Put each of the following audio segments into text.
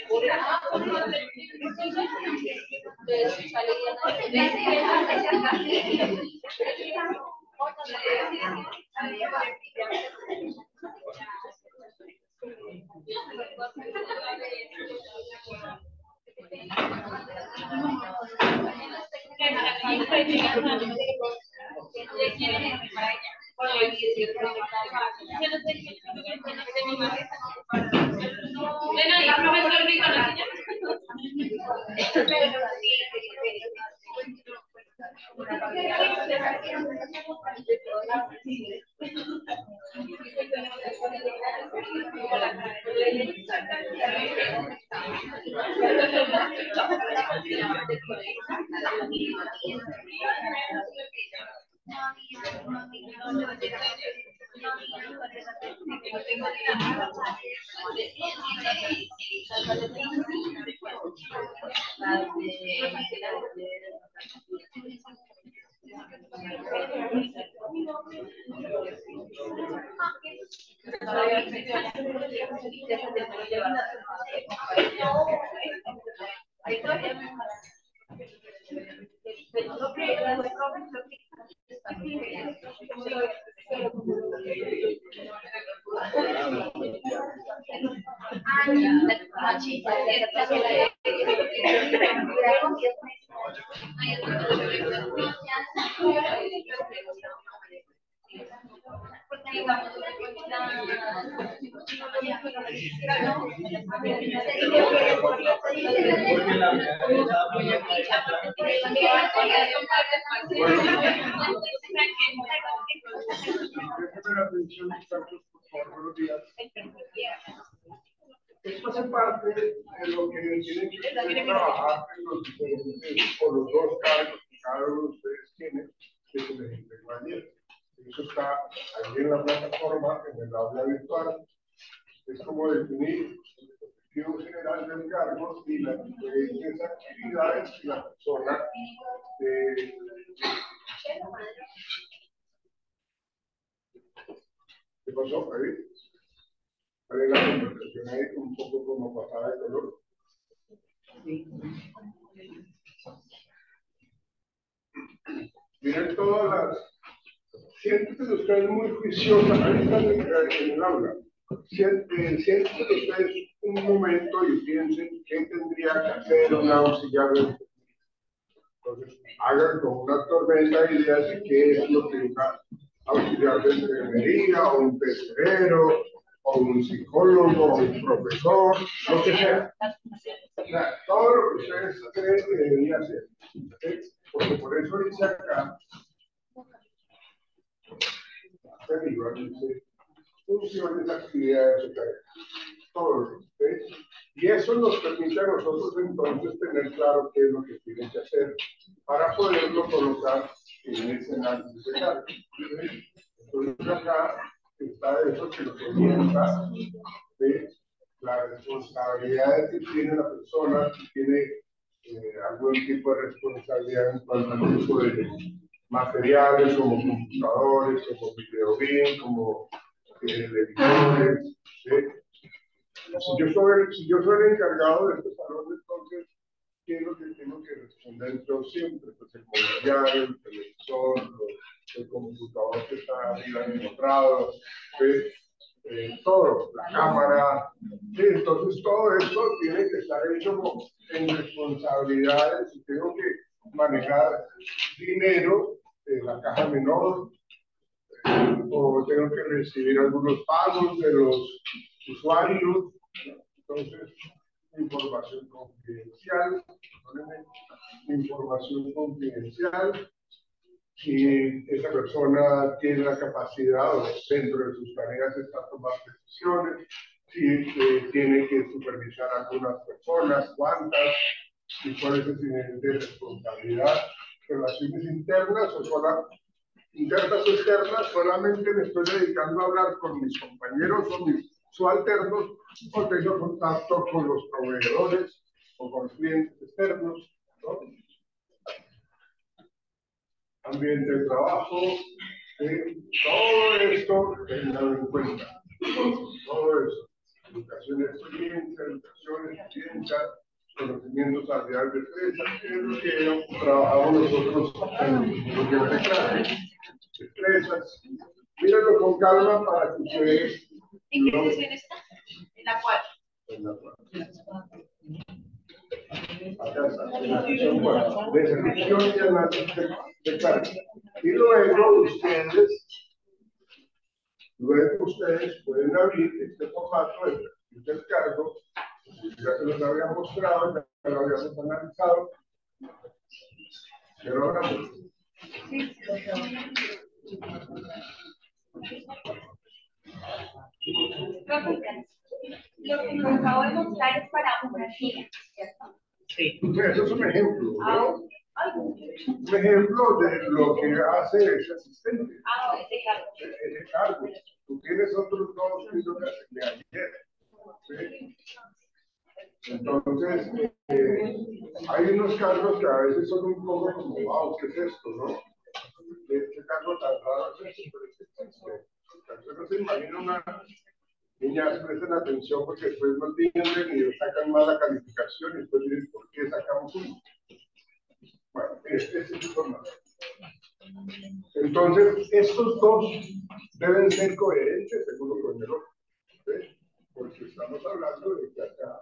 Esto hace parte de lo que tienen que trabajar en los diferentes, o los dos cargos que cada uno de ustedes tiene, que se les entregó ayer. Eso está ahí en la plataforma, en el aula virtual. Es como definir el objetivo general del cargo y las diferentes actividades que la persona ¿Qué pasó, David? ¿Cuál es la conversación ahí un poco como pasada de color? Miren todas las... Siéntense ustedes muy juiciosas, ahí están en el aula. Siéntense ustedes un momento y piensen qué tendría que hacer un auxiliar de... Entonces, hagan como una tormenta de ideas de qué es lo que una auxiliar de enfermería, o un pecerero, o un psicólogo, o un profesor, lo que sea. O sea, todo lo que ustedes creen que debería hacer. ¿Sí? Porque por eso dice acá, dice, funciones, actividades, etc. Todo. ¿Sí? Y eso nos permite a nosotros entonces tener claro qué es lo que tienen que hacer para poderlo colocar en ese análisis de carga. ¿Sí? Entonces acá está eso que nos orienta, ¿sí? Las responsabilidades que tiene la persona, si tiene algún tipo de responsabilidad en cuanto al uso de materiales como computadores, como videobeam, como editores. ¿Sí? Si yo soy el encargado de este salón, entonces, ¿qué es lo que tengo que responder yo siempre? Pues el mobiliario, el televisor, el computador que está arriba encontrado, ¿sí? Todo, la cámara, ¿sí? Entonces todo esto tiene que estar hecho en responsabilidades. Si tengo que manejar dinero, la caja menor, o tengo que recibir algunos pagos de los usuarios, entonces información confidencial, si esa persona tiene la capacidad o dentro de sus tareas está tomar decisiones, si tiene que supervisar a algunas personas, cuántas, y cuál es el nivel de responsabilidad, relaciones internas o internas o externas, solamente me estoy dedicando a hablar con mis compañeros o mis subalternos, o tengo contacto con los proveedores o con clientes externos, ¿no? Ambiente de trabajo, todo esto tenganlo en cuenta, todo eso. educación, experiencia, conocimientos, habilidades, destrezas, que es lo que trabajamos nosotros en lo que es clase. Destrezas. Mírenlo con calma para que ustedes. ¿En qué sesión está? En la 4. En la 4. Acá está, en la sesión 4. Descripción y análisis de carga. Y luego ustedes pueden abrir este formato del cargo. Ya se los había mostrado, ya lo habíamos analizado. Pero ahora Lo que nos acabo de mostrar es para una niña, ¿cierto? Sí. Eso es un ejemplo, ¿no? Un ejemplo de lo que hace ese asistente. Ese cargo. Ese cargo. Tú tienes otros dos que yo de ayer. ¿Sí? Entonces, hay unos cargos que a veces son un poco como, wow, ¿qué es esto, no? Este cargo tan raro es esto, pero es que existe. Entonces, no se imagina una niña, presten atención porque después no entienden y sacan mala calificación y después dicen, ¿por qué sacamos uno? Bueno, este es el formato. Entonces, estos dos deben ser coherentes según lo con el otro. ¿Sí? Porque estamos hablando de que acá.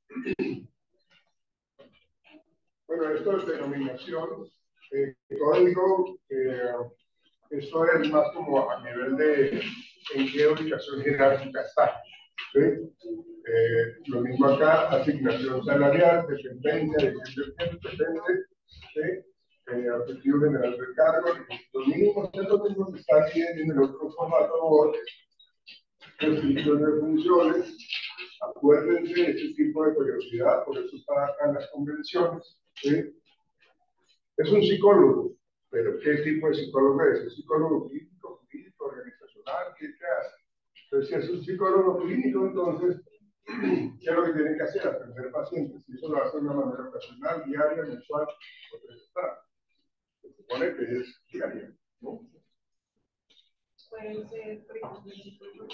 Bueno, esto es denominación. Código, esto es más como a nivel de en qué ubicación jerárquica está. ¿Sí? Lo mismo acá, asignación salarial, dependencia, depende, ¿sí? Objetivo general del cargo, lo mismo que está aquí en el otro formato, descripción de funciones. Acuérdense de ese tipo de curiosidad, por eso está acá en las convenciones. ¿Sí? Es un psicólogo, pero ¿qué tipo de psicólogo es? ¿Es psicólogo clínico, jurídico, organizacional? ¿Qué hace? Entonces, si es un psicólogo clínico, entonces, ¿qué es lo que tiene que hacer? Atender pacientes. Y eso lo hace de una manera ocasional, diaria, mensual o trimestral. Se supone que es diaria, ¿no? Pueden ser, por ejemplo,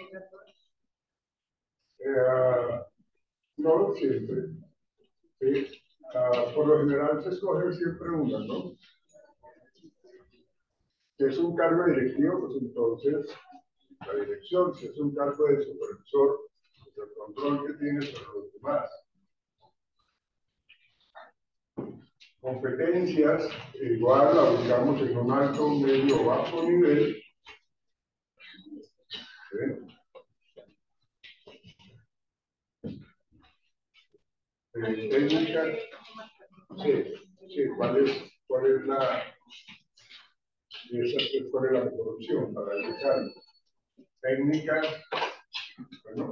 no siempre. ¿Sí? Por lo general se escoge siempre una, ¿no? Si es un cargo directivo, pues entonces la dirección. Si es un cargo de supervisor, pues el control que tiene sobre los demás. Competencias, igual la buscamos en un alto, medio o bajo nivel. ¿Sí? Técnicas, sí, ¿cuál es la mejor opción para el cargo? Técnicas, bueno,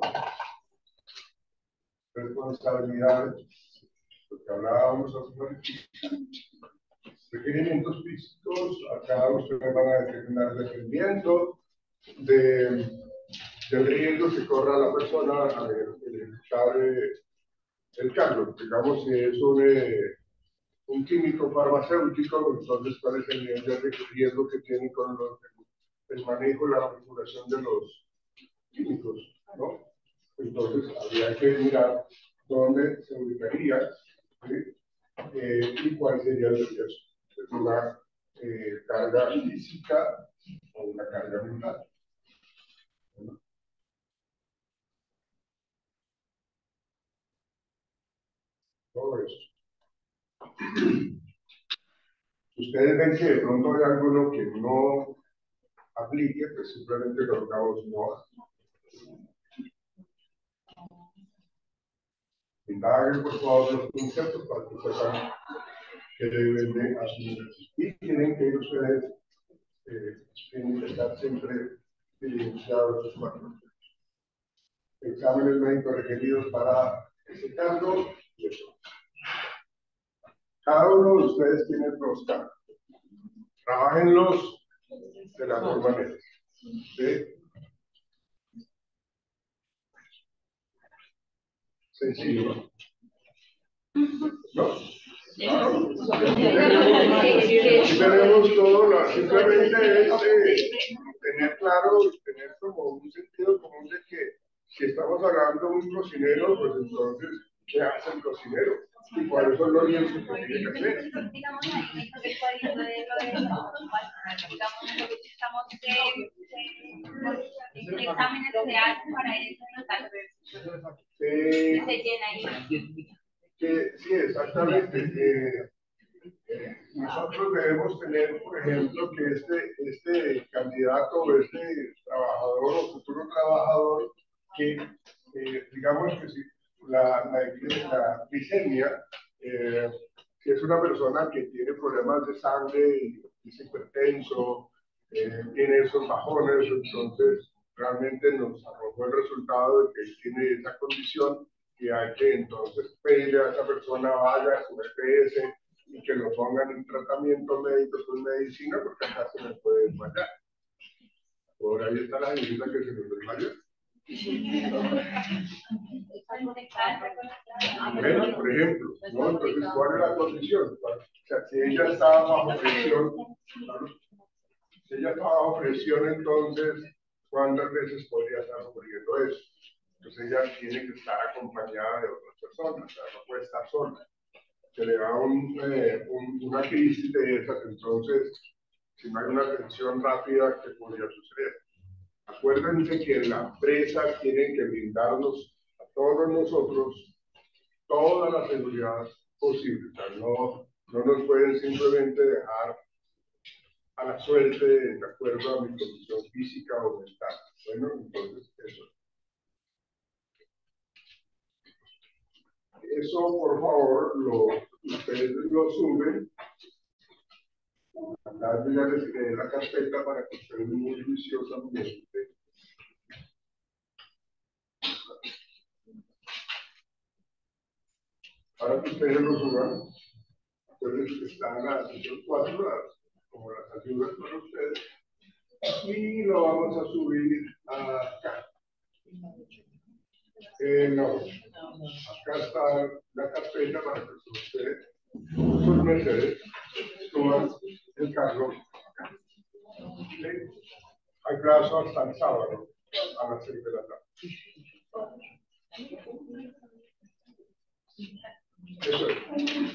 responsabilidades, lo que hablábamos hace un momento. Requerimientos físicos, acá ustedes van a determinar dependiendo del riesgo que corra la persona al ejecutar el cargo. Digamos, si es un químico farmacéutico, entonces cuál es el nivel de riesgo que tiene con el manejo y la manipulación de los químicos, ¿no? Entonces habría que mirar dónde se ubicaría, ¿sí? Y cuál sería el riesgo. Es una carga física o una carga mental. ¿No? Todo eso. Ustedes ven que de pronto hay alguno que no aplique, pues simplemente colocamos no. Indaguen por favor los conceptos para que sepan que deben de asumir. Y tienen que ustedes tienen que estar siempre diligenciados los cuatro. Exámenes médicos requeridos para ese cargo y eso. Cada uno de ustedes tiene dos cargos. Trabajenlos de las dos maneras. ¿Sí? Sencillo. ¿No? Claro. Tenemos todo, simplemente es tener claro, tener como un sentido común de que si estamos hablando de un cocinero, pues entonces, ¿qué hace el cocinero? Y cuáles son los lienzos que tiene que hacer. Digamos, ahí en el código de lo de digamos, nosotros estamos exámenes se hacen para eso, y se llena ahí. Sí, exactamente. Nosotros debemos tener, por ejemplo, que este candidato o este trabajador o futuro trabajador, que digamos que si la glicemia, si es una persona que tiene problemas de sangre y es hipertenso, tiene esos bajones, entonces realmente nos arrojó el resultado de que tiene esa condición y hay que entonces pedirle a esa persona vaya a su EPS y que lo pongan en tratamiento médico con medicina porque acá se les puede desmayar. Por ahí está la señorita que se les desmayó. Bueno, por ejemplo, ¿no? Entonces, ¿cuál es la condición? O sea, si ella está bajo presión, ¿no? Si ella está bajo presión, entonces, ¿cuántas veces podría estar ocurriendo eso? Entonces ella tiene que estar acompañada de otras personas, o sea, no puede estar sola. Se le da una crisis de esas, entonces, si no hay una atención rápida, ¿qué podría suceder? Acuérdense que la empresa tiene que brindarnos a todos nosotros toda la seguridad posible. O sea, no nos pueden simplemente dejar a la suerte de acuerdo a mi condición física o mental. Bueno, entonces eso. Eso, por favor, ustedes lo suben. Acá yo ya les creé la carpeta para que ustedes muy juiciosamente. Para que ustedes lo suban. Entonces están las cuatro, como las ayudas para ustedes. Y lo vamos a subir acá. No. Acá está la carpeta para que ustedes, sus mercedes, suban el cargo. ¿Sí? Hay plazo hasta el sábado a las 6 de la tarde. Eso es.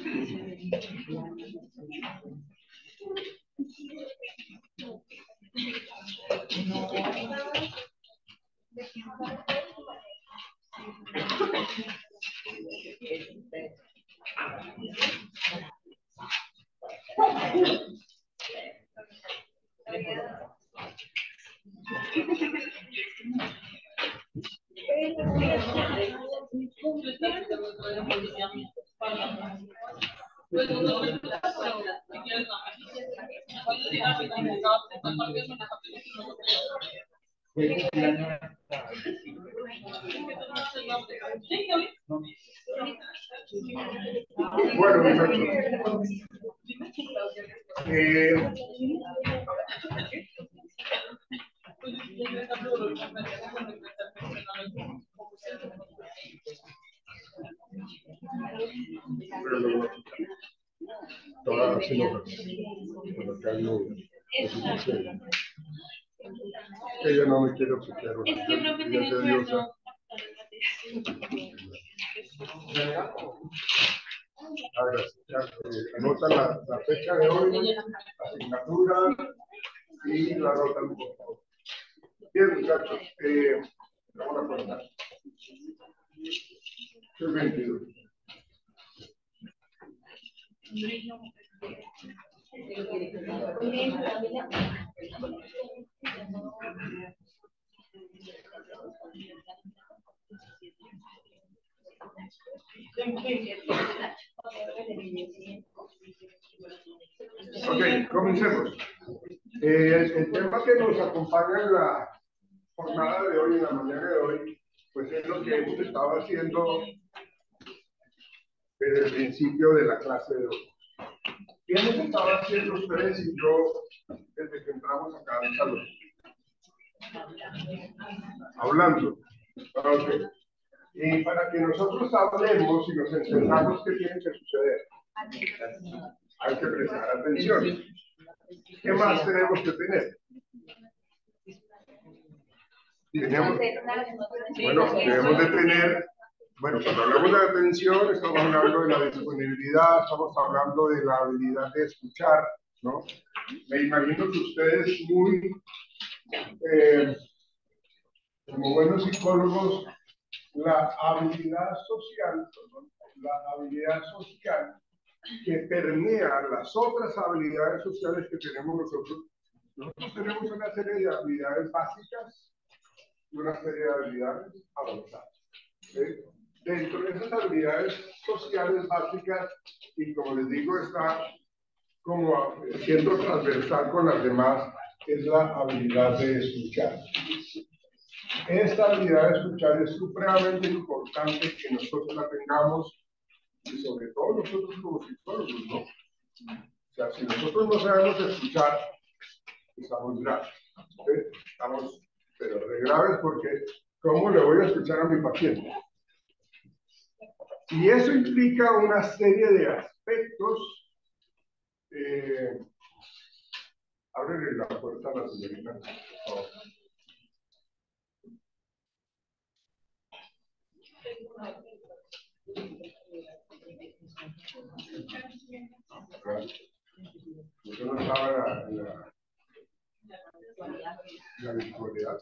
Bueno, muchachos. Todas las hojas, por acá no, ella no me quiere obsequiar una. Es que profe, tiene sueldo. Anota la fecha de hoy, la asignatura y la nota, por favor. Bien, muchachos, vamos a contar. ¿Qué 22? Ok, comencemos. El tema que nos acompaña en la jornada de hoy, en la mañana de hoy, pues es lo que hemos estado haciendo desde el principio de la clase de hoy. ¿Qué hemos estado haciendo ustedes y yo desde que entramos acá al salón? Hablando. Okay. Y para que nosotros hablemos y nos entendamos qué tiene que suceder, hay que prestar atención. ¿Qué más tenemos que tener? Tenemos, bueno, debemos de tener, bueno, cuando hablamos de atención, estamos hablando de la disponibilidad, estamos hablando de la habilidad de escuchar, ¿no? Me imagino que ustedes como buenos psicólogos, la habilidad social, que permea las otras habilidades sociales que tenemos nosotros. Nosotros tenemos una serie de habilidades básicas y una serie de habilidades avanzadas. ¿Sí? Dentro de esas habilidades sociales básicas, y como les digo, está como siendo transversal con las demás, es la habilidad de escuchar. Esta habilidad de escuchar es supremamente importante que nosotros la tengamos, y sobre todo nosotros como psicólogos, ¿no? O sea, si nosotros no sabemos escuchar, estamos graves. ¿Sí? Estamos, pero re graves, porque ¿cómo le voy a escuchar a mi paciente? Y eso implica una serie de aspectos. Ábrele la puerta a la señorita, por favor. Usted no estaba en la virtualidad.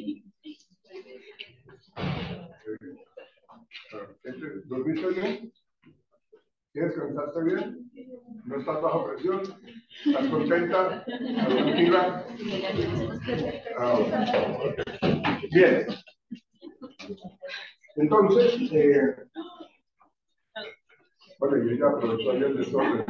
¿Dormiste bien? ¿Sí descansaste bien? ¿No estás bajo presión? ¿Estás contenta? ¿Estás tranquila? Bien. Entonces, bueno, yo ya aprovecho ahí el desorden.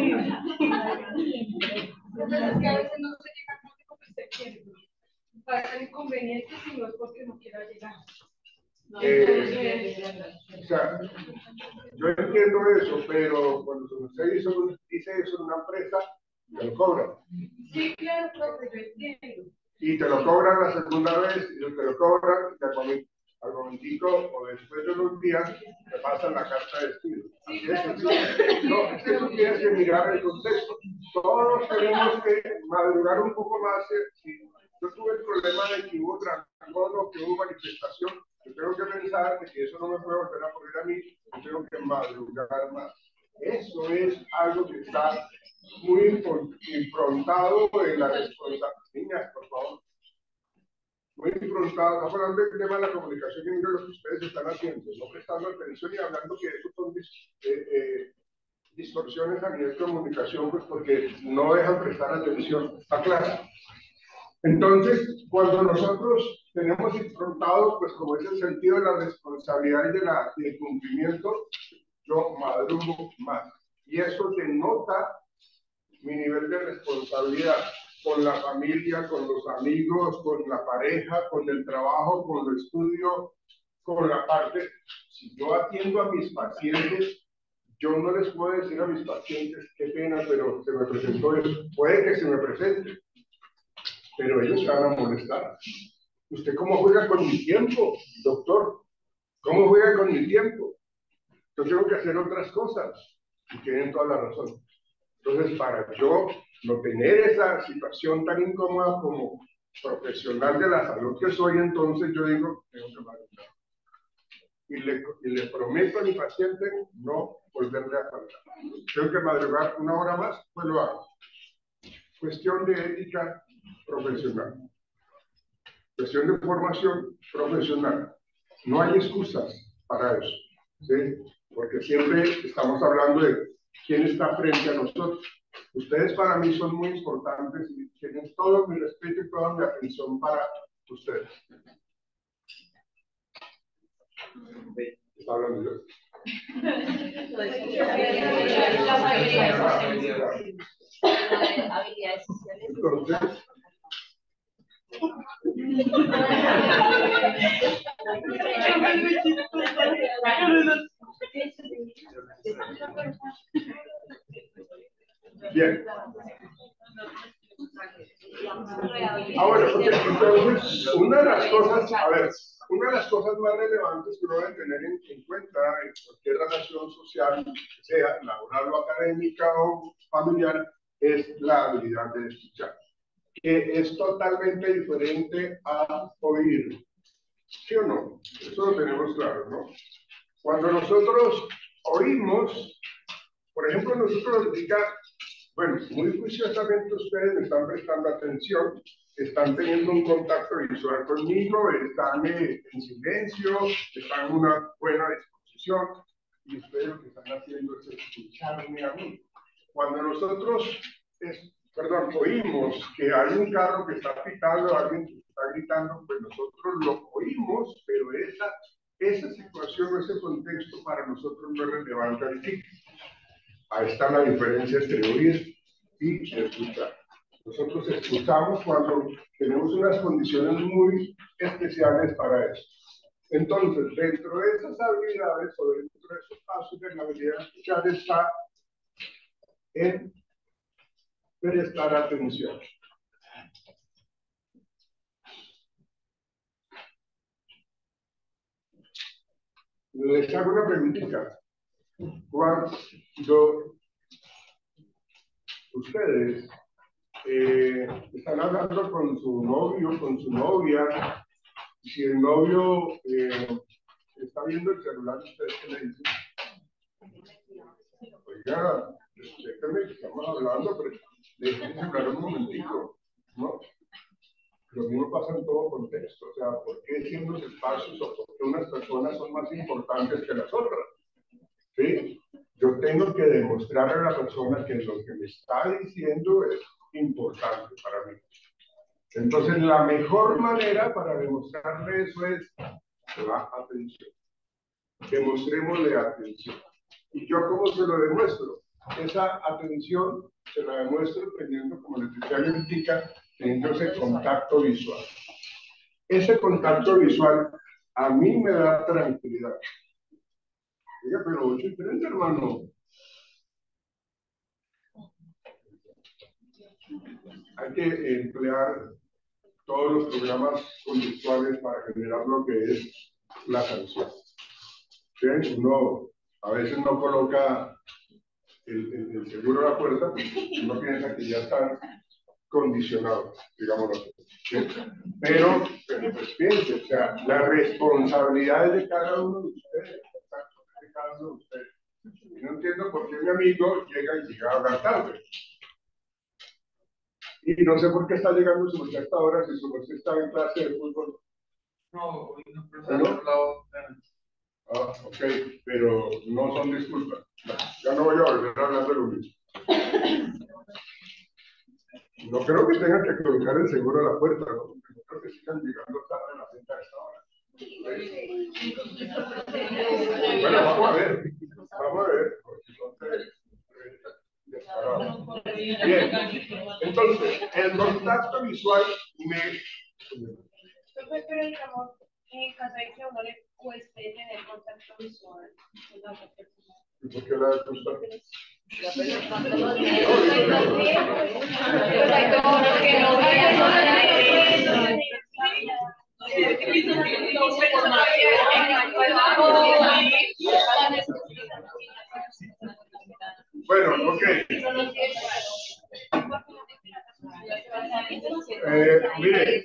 Es que a veces no se llega al público que usted quiere. Para ser inconveniente si no es porque no quiera llegar. O sea, yo entiendo eso, pero cuando usted dice eso en una empresa, te lo cobran. Sí, claro, profe, yo entiendo. Y te lo cobran la segunda vez, y te lo cobran al momentico, o después de unos días, te pasan la carta de despido. Sí, claro. No, es que tú tienes que mirar el contexto. Todos tenemos que madurar un poco más. Si yo tuve el problema de que hubo trastorno, que hubo manifestación, yo tengo que pensar que eso no me puede volver a ocurrir a mí, yo tengo que madurar más. Eso es algo que está muy improntado en la responsabilidad. Niñas, por favor. Muy improntado. Estamos hablando del tema de la comunicación y de lo que ustedes están haciendo, no prestando atención y hablando que eso son distorsiones a nivel de comunicación, pues porque no dejan prestar atención a clase. Entonces, cuando nosotros tenemos improntado, pues como es el sentido de la responsabilidad y del cumplimiento, yo madrugo más. Y eso denota mi nivel de responsabilidad con la familia, con los amigos, con la pareja, con el trabajo, con el estudio, con la parte. Si yo atiendo a mis pacientes, yo no les puedo decir a mis pacientes, qué pena, pero se me presentó eso. Puede que se me presente, pero ellos se van a molestar. ¿Usted cómo juega con mi tiempo, doctor? ¿Cómo juega con mi tiempo? Yo tengo que hacer otras cosas. Y tienen toda la razón. Entonces, para yo no tener esa situación tan incómoda como profesional de la salud que soy, entonces yo digo, tengo que madrugar. Y le prometo a mi paciente no volverle a faltar. Tengo que madrugar una hora más, pues lo hago. Cuestión de ética profesional. Cuestión de formación profesional. No hay excusas para eso, ¿sí? Porque siempre estamos hablando de quién está frente a nosotros. Ustedes para mí son muy importantes y tienen todo mi respeto y toda mi atención para ustedes. ¿Está hablando yo? Habilidades sociales. Entonces, bien. Bueno, entonces, una de las cosas, una de las cosas más relevantes que uno debe tener en cuenta en cualquier relación social, que sea laboral o académica o familiar, es la habilidad de escuchar, que es totalmente diferente a oír. ¿Sí o no? Eso lo tenemos claro, ¿no? Cuando nosotros oímos, por ejemplo, nosotros diga, bueno, muy juiciosamente ustedes me están prestando atención, están teniendo un contacto visual conmigo, están en silencio, están en una buena disposición, y ustedes lo que están haciendo es escucharme a mí. Cuando nosotros, oímos que hay un carro que está pitando, alguien que está gritando, pues nosotros lo oímos, pero esa situación o ese contexto para nosotros no es relevante aquí. Ahí está la diferencia entre oír y escuchar. Nosotros escuchamos cuando tenemos unas condiciones muy especiales para eso. Entonces, dentro de esas habilidades o dentro de esos pasos de la habilidad de escuchar está en prestar atención. Les hago una preguntita. Cuando ustedes están hablando con su novio, con su novia, si el novio está viendo el celular, ¿ustedes qué le dicen? Oiga, déjame que estamos hablando, pero déjenme hablar un momentito, ¿no? Lo mismo pasa en todo contexto, o sea, ¿por qué ciertos espacios o por qué unas personas son más importantes que las otras? ¿Sí? Yo tengo que demostrarle a la persona que lo que me está diciendo es importante para mí. Entonces, la mejor manera para demostrarle eso es la atención. Demostrémosle atención. ¿Y yo cómo se lo demuestro? Esa atención se la demuestro teniendo, como les decía, indica, teniendo ese contacto visual. Ese contacto visual a mí me da tranquilidad. Oiga, pero 8:30, hermano. Hay que emplear todos los programas conductuales para generar lo que es la atención. ¿Sí? Uno a veces no coloca el seguro a la puerta, uno piensa que ya están condicionados, digámoslo así. ¿Sí? Pero pues piense, o sea, la responsabilidad es de cada uno de ustedes. De cada uno de ustedes. Y no entiendo por qué mi amigo llega a hablar tarde. Y no sé por qué está llegando su mujer hasta ahora, si su mujer estaba en clase de fútbol. No, hoy no, pero ¿no? Ah, ok, pero no son disculpas. Ya no voy a volver a hablar de lo mismo. No creo que tengan que colocar el seguro a la puerta, ¿no? Porque no creo que sigan llegando tarde a la cita a esta hora. Bueno, vamos a ver. Vamos a ver, porque son descarados. Bien, entonces, el contacto visual me... Pero digamos, en caso de que a uno le cueste tener contacto visual con la otra persona. ¿Y por qué la cuesta? Bueno, ok. Mire,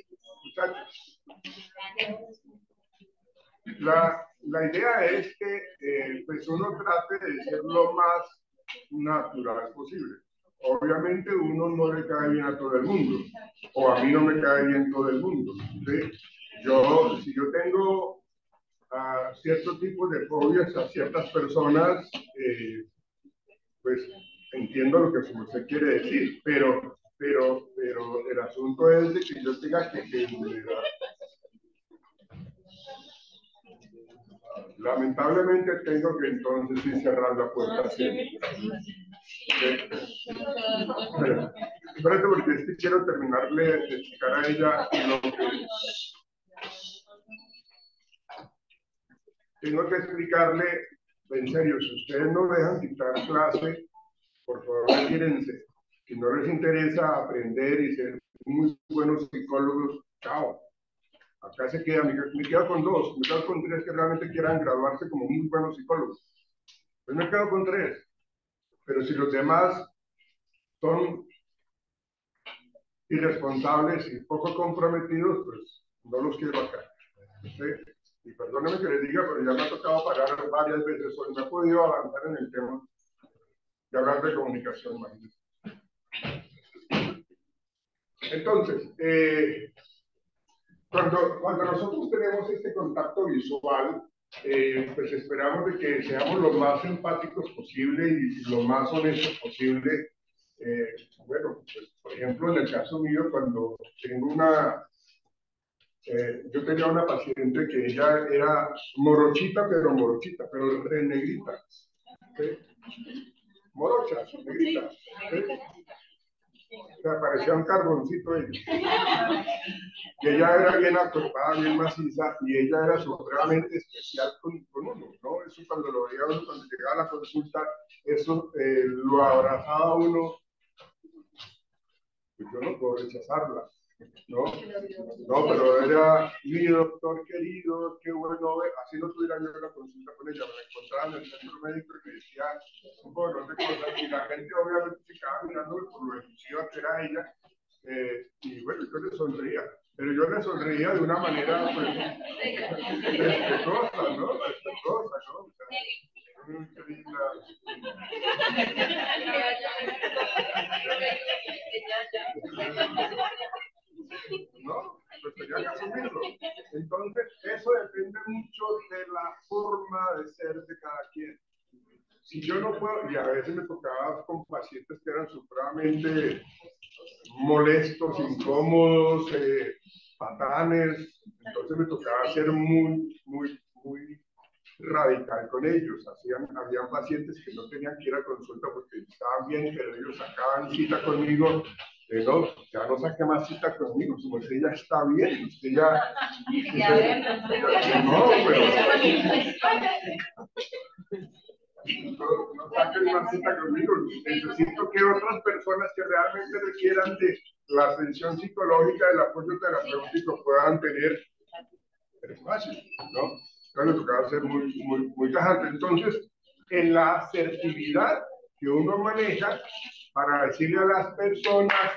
la idea es que pues uno trate de ser lo más natural posible. Obviamente uno no le cae bien a todo el mundo, o a mí no me cae bien todo el mundo. ¿Sí? Si yo tengo ciertos tipos de fobias a ciertas personas, pues entiendo lo que usted quiere decir, pero el asunto es de que yo tenga que lamentablemente tengo que entonces sí cerrar la puerta siempre. Espérate, porque es que quiero terminarle de explicar a ella lo que tengo que explicarle. En serio, si ustedes no dejan quitar clase, por favor, retírense. Si no les interesa aprender y ser muy buenos psicólogos, chao. Acá se queda, me quedo con 2, me quedo con 3 que realmente quieran graduarse como muy buenos psicólogos. Pues me quedo con 3. Pero si los demás son irresponsables y poco comprometidos, pues no los quiero acá. ¿sí? Y perdónenme que les diga, pero ya me ha tocado pagar varias veces hoy, no he podido avanzar en el tema de hablar de comunicación, imagínense. Entonces, cuando nosotros tenemos este contacto visual, pues esperamos de que seamos lo más empáticos posible y lo más honestos posible. Bueno, pues, por ejemplo, en el caso mío, cuando tengo yo tenía una paciente que ella era morochita, pero re negrita. ¿Sí? Morocha, negrita. ¿Sí? O sea, parecía un carboncito ella. Y ella era bien acuerpada, bien maciza, y ella era supremamente especial con uno, ¿no? Eso cuando lo veía uno, cuando llegaba a la consulta, eso lo abrazaba a uno, pues yo no puedo rechazarla, ¿no? No, pero era mi doctor querido, qué bueno, así no tuviera yo la consulta con ella, me la encontraba en el centro médico y me decía un montón de cosas, y la gente obviamente se quedaba mirándome por lo efusiva que era ella, y bueno, yo le sonreía, pero yo le sonreía de una manera, pues, respetuosa, ¿no? Respetuosa, ¿no? O sea, ¿no? Pues tenía que asumirlo. Entonces, eso depende mucho de la forma de ser de cada quien. Si yo no puedo, y a veces me tocaba con pacientes que eran supremamente molestos, incómodos, patanes, entonces me tocaba ser muy radical con ellos. Habían pacientes que no tenían que ir a consulta porque estaban bien, pero ellos sacaban cita conmigo. No, ya no saque más cita conmigo, como usted ya está bien, usted ya... No, pero... No saquen más cita conmigo. Necesito que otras personas que realmente requieran de la atención psicológica, del apoyo terapéutico, puedan tener espacio, ¿no? Entonces, tocaba ser muy tajante. Entonces, en la asertividad que uno maneja para decirle a las personas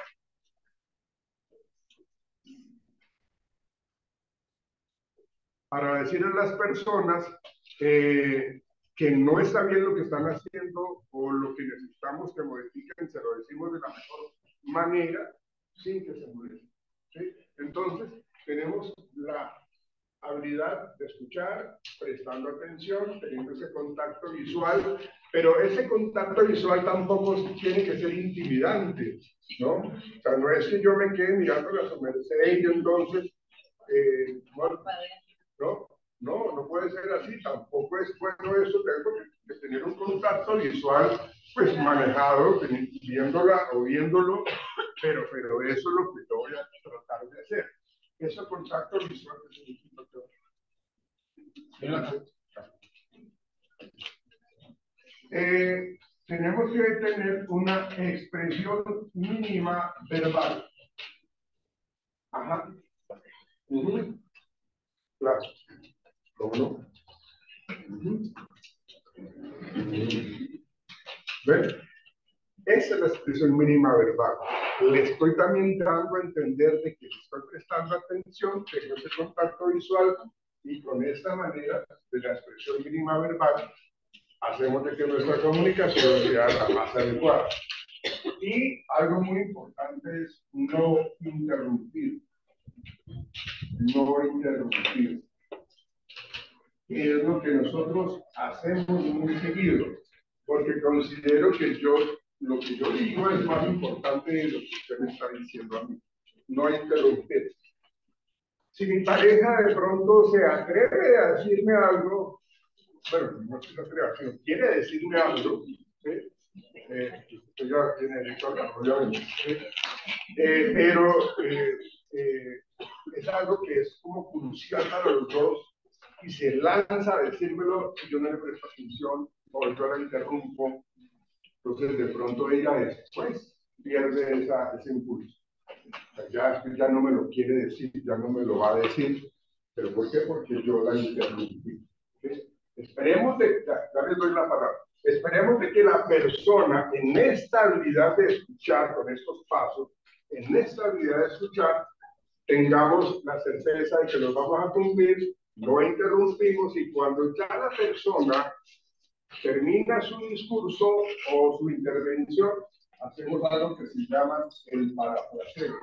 que no está bien lo que están haciendo o lo que necesitamos que modifiquen, se lo decimos de la mejor manera sin que se molesten, ¿sí? Entonces, tenemos la habilidad de escuchar, prestando atención, teniendo ese contacto visual, pero ese contacto visual tampoco tiene que ser intimidante, ¿no? O sea, no es que yo me quede mirando a su merced y entonces, bueno, no puede ser así, tampoco es bueno eso, tengo que tener un contacto visual, pues manejado, viéndola o viéndolo, pero eso es lo que yo voy a tratar de hacer. Ese contacto visual que significa tenemos que tener una expresión mínima verbal. Ajá. Claro. ¿Cómo no? ¿Ven? Esa es la expresión mínima verbal. Le estoy también dando a entender de que le estoy prestando atención, tengo ese contacto visual y con esta manera de la expresión mínima verbal hacemos de que nuestra comunicación sea la más adecuada. Y algo muy importante es no interrumpir. No interrumpir. Y es lo que nosotros hacemos muy seguido, porque considero que lo que yo digo es más importante de lo que usted me está diciendo a mí. No interrumpir. Si mi pareja de pronto se atreve a decirme algo, bueno, no se atreve, sino quiere decirme algo, ¿sí? Usted ya tiene derecho a hablar, obviamente, ¿sí? Pero es algo que es como crucial para los dos y se lanza a decírmelo y yo no le presto atención o yo la interrumpo. Entonces, de pronto ella después pierde ese impulso. O sea, ya no me lo quiere decir, ya no me lo va a decir. ¿Pero por qué? Porque yo la interrumpí. ¿Sí? Esperemos ya les doy la palabra. Esperemos de que la persona en esta habilidad de escuchar con estos pasos, en esta habilidad de escuchar, tengamos la certeza de que nos vamos a cumplir, no interrumpimos y cuando ya la persona termina su discurso o su intervención, hacemos algo que se llama el parafraseo.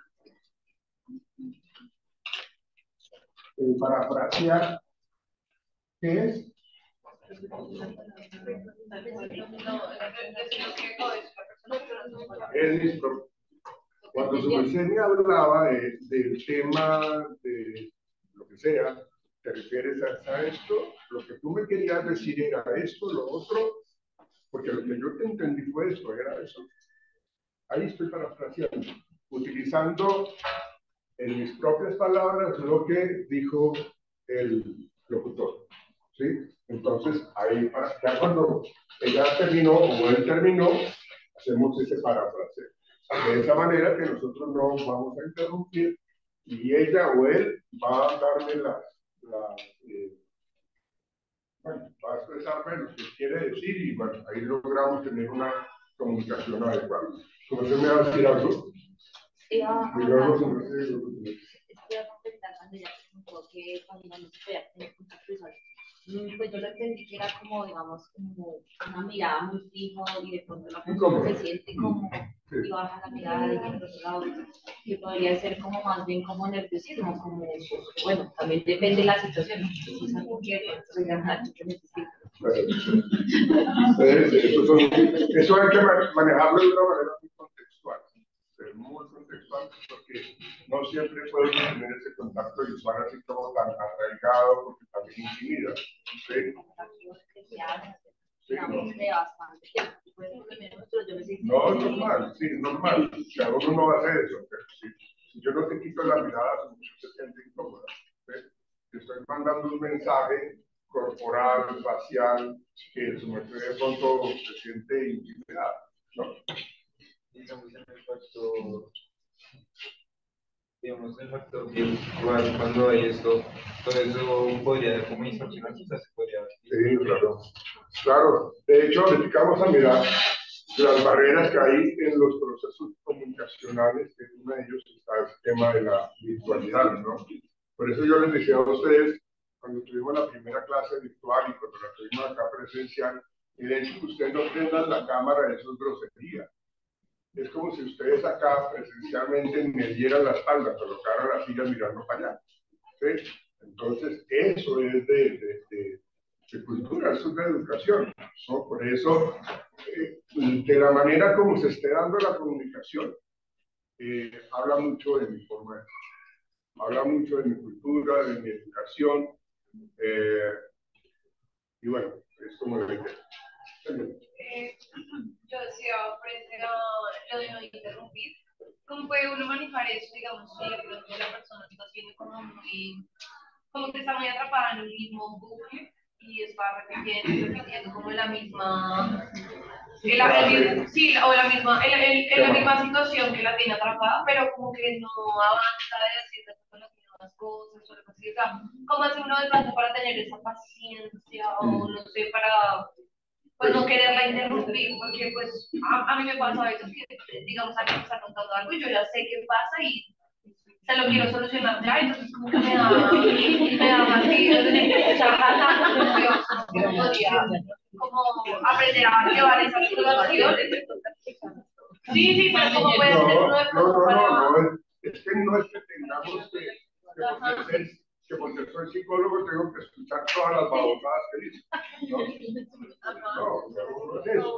El parafrasear, ¿qué es? Cuando su merced me hablaba del tema de lo que sea, te refieres a esto, lo que tú me querías decir era esto, lo otro, porque lo que yo te entendí fue esto, era eso. Ahí estoy parafraseando, utilizando en mis propias palabras lo que dijo el locutor, ¿sí? Entonces, ahí, ya cuando ella terminó o él terminó, hacemos ese parafraseo. De esa manera que nosotros no vamos a interrumpir y ella o él va a darme bueno, va a expresarme lo que quiere decir y bueno, ahí logramos tener una comunicación adecuada. ¿Cómo se me va a decir algo? Estoy a completar cuando ya preguntó que cuando no se podía tener contacto visual. Pues yo lo entendí que era como, digamos, como una mirada muy fija y de pronto la persona se siente como y baja la mirada y en otro lado, que podría ser como más bien como nerviosismo, como, bueno, también depende de la situación, ¿no? Si es algo que necesita. Eso hay que manejarlo de una manera muy contextual, pero muy contextual, porque no siempre podemos tener ese contacto visual así como tan arraigado, porque también intimida. ¿Sí? Sí, no, es normal, sí, es normal. Cada uno no va a hacer eso, pero si yo no te quito la mirada, mucho se siente incómoda. ¿Sí? Te estoy mandando un mensaje corporal, facial, que su merced de pronto se siente intimidado, ¿no? Digamos, en el factor virtual, cuando hay esto, todo eso podría como distorsionar, se podría. Sí, claro. Claro, de hecho, dedicamos a mirar las barreras que hay en los procesos comunicacionales, que uno de ellos está el tema de la virtualidad, ¿no? Por eso yo les decía a ustedes, cuando tuvimos la primera clase virtual y cuando la tuvimos acá presencial, el hecho que ustedes no prendan la cámara, eso es grosería. Es como si ustedes acá presencialmente me dieran la espalda, colocaran las sillas mirando para allá. ¿Sí? Entonces, eso es de cultura, eso es de educación, ¿no? Por eso, de la manera como se esté dando la comunicación, habla mucho de mi forma de ser, habla mucho de mi cultura, de mi educación, y bueno, es como lo que yo decía frente a lo de no interrumpir, ¿cómo puede uno manejar eso, digamos, si de pronto la persona está siendo como que está muy atrapada en el mismo bucle y está repitiendo como la misma, sí, o la misma situación que la tiene atrapada, pero como que no avanza de decir las mismas cosas o algo así? O sea, ¿cómo hace uno de pronto para tener esa paciencia o no sé, para pues no quererla interrumpir? Porque pues a mí me pasa a veces que, digamos, alguien me está contando algo y yo ya sé qué pasa y se lo quiero solucionar ya, entonces como que me da fastidio tener que estar tratando, yo podría como aprender a llevar esas situaciones. Sí, pero como puede ser uno de pronto no, es que no es que tengamos que porque soy psicólogo tengo que escuchar todas las babosadas que dicen, no es eso,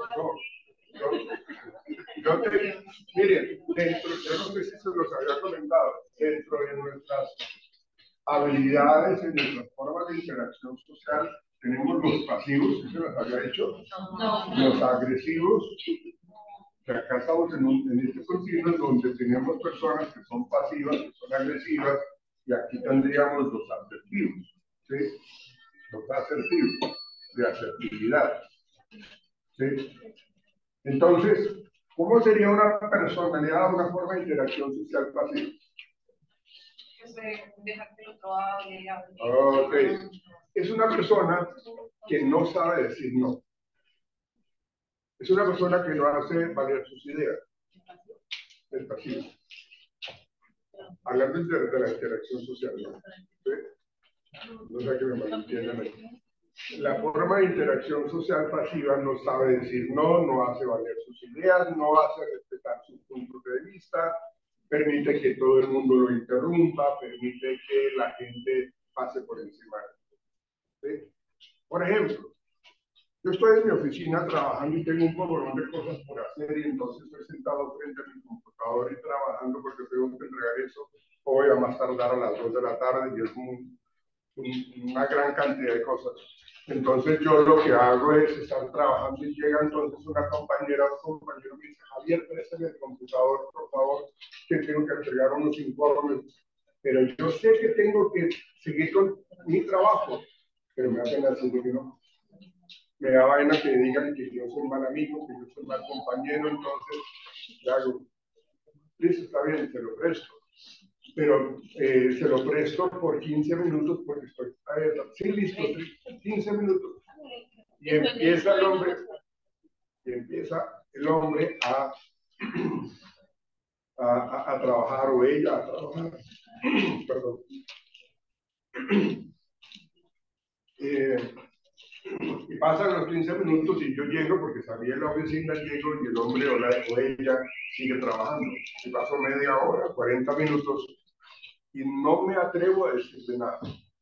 miren, yo no sé si se los había comentado, dentro de nuestras habilidades, en nuestras formas de interacción social, tenemos los pasivos, que se los había dicho, los agresivos, que acá estamos en este continuo donde tenemos personas que son pasivas, que son agresivas, y aquí tendríamos los asertivos, ¿sí? Los asertivos, de asertividad, ¿sí? Entonces, ¿cómo sería una personalidad, una forma de interacción social pasiva? Dejar que el otro hable. Ok. Es una persona que no sabe decir no. Es una persona que no hace valer sus ideas. Es pasivo. hablando de la interacción social, ¿no? ¿Sí? No sé que me malentiendan ahí. La forma de interacción social pasiva no sabe decir no, no hace valer sus ideas, no hace respetar sus puntos de vista, permite que todo el mundo lo interrumpa, permite que la gente pase por encima de él. ¿Sí? Por ejemplo, yo estoy en mi oficina trabajando y tengo un montón de cosas por hacer y entonces estoy sentado frente a mi computador y trabajando porque tengo que entregar eso. Voy a más tardar a las 2 de la tarde y es una gran cantidad de cosas. Entonces yo lo que hago es estar trabajando y llega entonces una compañera o un compañero me dice, Javier, préstame el computador, por favor, que tengo que entregar unos informes. Pero yo sé que tengo que seguir con mi trabajo, pero me da pena decirle que no. Me da vaina que digan que yo soy mal amigo, que yo soy mal compañero, entonces le hago, listo, está bien, se lo presto. Pero se lo presto por 15 minutos porque estoy, sí, listo, 15 minutos. Y empieza el hombre a trabajar, o ella a trabajar. Perdón. Y pasan los 15 minutos y yo llego porque sabía en la oficina, llego y el hombre o ella sigue trabajando. Y paso media hora, 40 minutos y no me atrevo a decirle nada.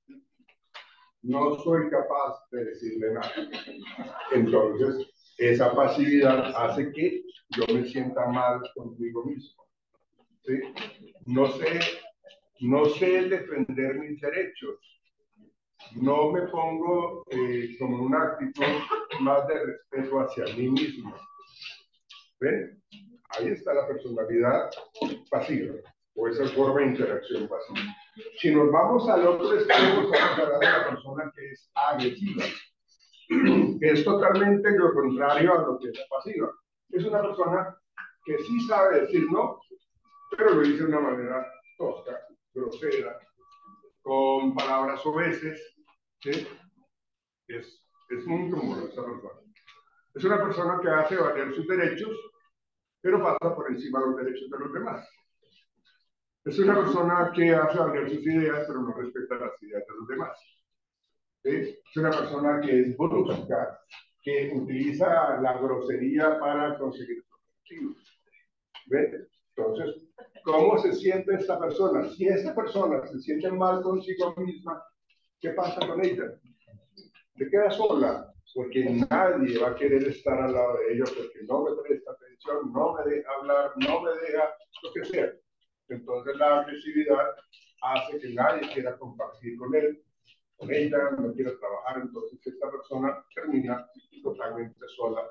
No soy capaz de decirle nada. Entonces, esa pasividad hace que yo me sienta mal conmigo mismo. ¿Sí? No sé defender mis derechos. No me pongo con una actitud más de respeto hacia mí mismo. ¿Ven? Ahí está la personalidad pasiva, o esa forma de interacción pasiva. Si nos vamos al otro extremo, vamos a hablar de la persona que es agresiva, que es totalmente lo contrario a lo que es pasiva. Es una persona que sí sabe decir no, pero lo dice de una manera tosca, grosera, con palabras soeces. ¿Sí? Es muy común esa persona. Es una persona que hace valer sus derechos, pero pasa por encima de los derechos de los demás. Es una persona que hace valer sus ideas, pero no respeta las ideas de los demás. ¿Sí? Es una persona que es brusca, que utiliza la grosería para conseguir sus objetivos. ¿Ven? Entonces, ¿cómo se siente esta persona? Si esta persona se siente mal consigo misma, ¿qué pasa con ella? Se queda sola, porque nadie va a querer estar al lado de ella, porque no me presta atención, no me deja hablar, no me deja lo que sea. Entonces la agresividad hace que nadie quiera compartir con él, con ella, no quiera trabajar, entonces esta persona termina totalmente sola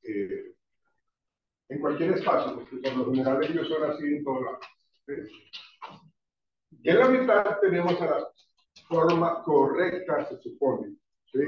en cualquier espacio, porque por lo general ellos son así en todos lados. ¿Sí? Y en la mitad tenemos a la forma correcta, se supone. ¿Sí?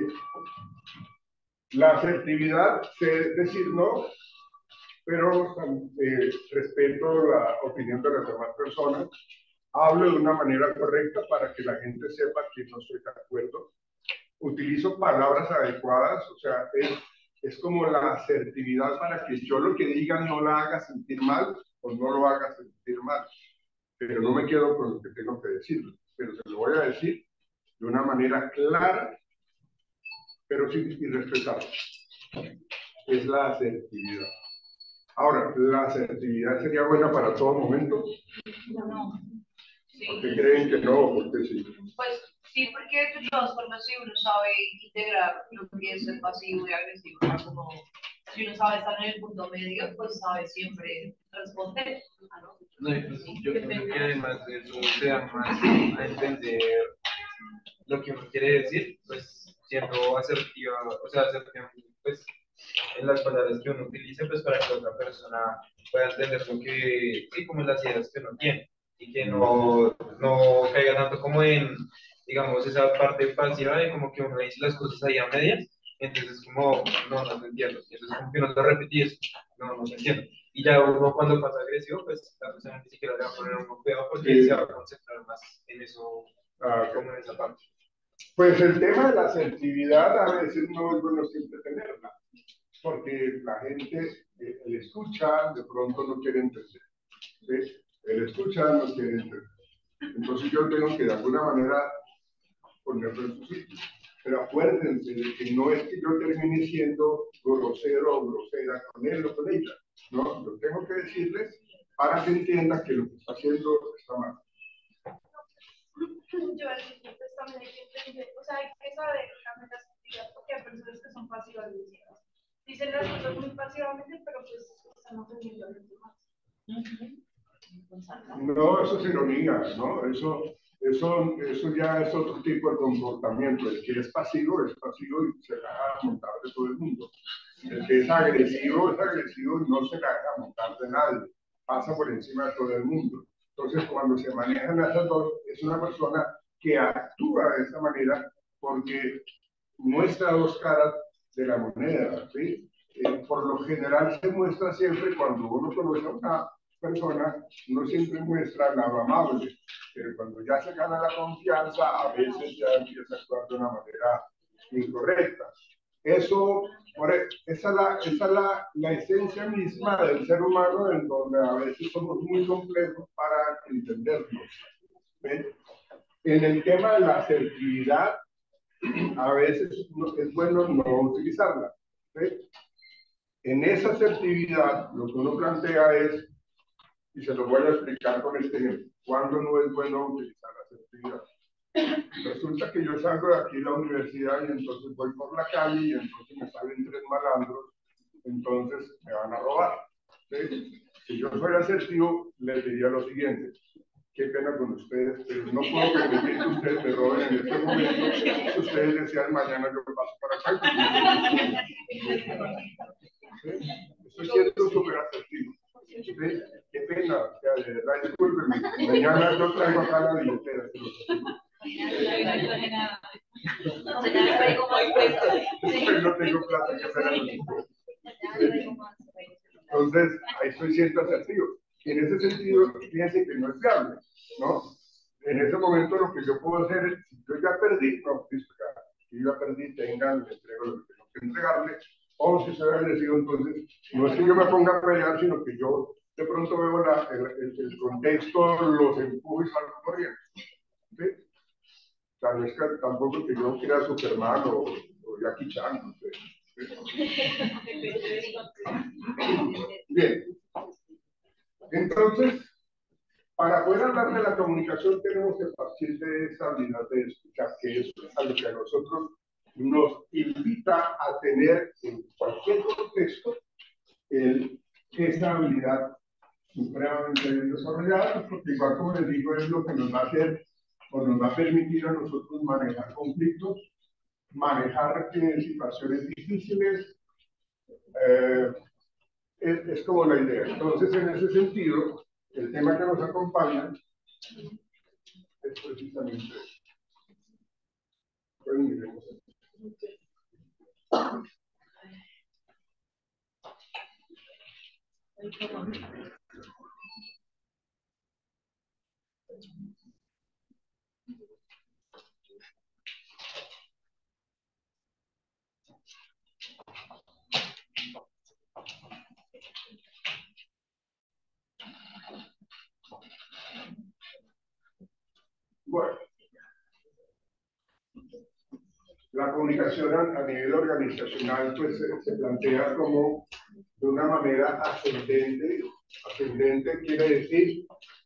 La asertividad es decir no, pero respeto la opinión de las demás personas, hablo de una manera correcta para que la gente sepa que no estoy de acuerdo, utilizo palabras adecuadas, o sea, es como la asertividad para que yo lo que diga no la haga sentir mal o no lo haga sentir mal, pero no me quedo con lo que tengo que decir, pero se lo voy a decir de una manera clara, pero sin respetar. Es la asertividad. Ahora, ¿la asertividad sería buena para todo momento? No. Sí. ¿Por qué creen que no? ¿Por qué sí? Pues sí, porque de todas formas, si uno sabe integrar lo que es el pasivo y agresivo, como si uno sabe estar en el punto medio, pues sabe siempre responder. No, pues, yo creo que además de eso se da más a entender lo que uno quiere decir, pues siendo asertiva, o sea, asertiva, pues en las palabras que uno utilice, pues para que otra persona pueda entender lo que, sí, como las ideas que uno tiene, y que no caiga tanto como en, digamos, esa parte pasiva de como que uno dice las cosas ahí a medias, entonces como, no te entiendo, entonces como que uno lo repite eso, no te entiendo. Y ya uno cuando pasa agresivo, pues la persona ni siquiera le va a poner un cuidado porque Sí. se va a concentrar más en eso, como en esa parte. Pues el tema de la asertividad a veces no es bueno siempre tenerla, porque la gente, el escucha, de pronto no quiere entender. ¿Sí? El escucha no quiere entender. Entonces yo tengo que de alguna manera ponerlo en su sitio. Pero acuérdense de que no es que yo termine siendo grosero o grosera con él o con ella. No, yo tengo que decirles para que entiendan que lo que está haciendo está mal. Yo pues también hay que entender, o sea, hay que saber también las actividades, porque hay personas que son pasivas-agresivas. Dicen las cosas muy pasivamente, pero pues están ofendiendo a los demás. No, eso es ironía, ¿no? Eso ya es otro tipo de comportamiento. El que es pasivo y se la deja montar de todo el mundo. El que es agresivo y no se la deja montar de nadie. Pasa por encima de todo el mundo. Entonces, cuando se manejan esas dos, es una persona que actúa de esa manera porque muestra dos caras de la moneda, ¿sí? Por lo general se muestra siempre cuando uno conoce a una persona, uno siempre muestra lado amable, pero cuando ya se gana la confianza, a veces ya empieza a actuar de una manera incorrecta. Esa es la esencia misma del ser humano, en donde a veces somos muy complejos para entendernos. ¿Ven? En el tema de la asertividad, a veces es bueno no utilizarla. ¿Sí? En esa asertividad, lo que uno plantea es, y se lo voy a explicar con este ejemplo, ¿cuándo no es bueno utilizar la asertividad? Resulta que yo salgo de aquí de la universidad y entonces voy por la calle y entonces me salen 3 malandros, entonces me van a robar. ¿Sí? Si yo soy asertivo, les diría lo siguiente: qué pena con ustedes, pero no puedo permitir que ustedes me roben en este momento. Si ustedes desean, mañana yo me paso para acá. ¿Sí? Estoy siendo súper asertivo. ¿Sí? Qué pena, o sea, de verdad, discúlpenme. Mañana yo traigo acá la billetera. No tengo plata que hacer. Entonces, ahí estoy siendo asertivo. Y en ese sentido, fíjense que no es fiable, ¿no? En ese momento lo que yo puedo hacer es, si yo ya perdí, no, si yo ya perdí, tengan, le entrego lo que tengo que entregarle, o si soy agresivo, entonces, no es que yo me ponga a pelear, sino que yo de pronto veo el contexto, los empujos y salgo corriendo. ¿Sí? O sea, no es que tampoco que yo quiera Superman o Jackie Chan, no sé. Bien. Entonces, para poder hablar de la comunicación tenemos que partir de esa habilidad de escuchar, que es a lo que a nosotros nos invita a tener en cualquier contexto esa habilidad supremamente bien desarrollada, porque igual como les digo, es lo que nos va a hacer o nos va a permitir a nosotros manejar conflictos, manejar situaciones difíciles, es como la idea. Entonces, en ese sentido, el tema que nos acompaña es precisamente eso. Pues miremos esto. Bueno, la comunicación a nivel organizacional pues se plantea como de una manera ascendente. Ascendente quiere decir,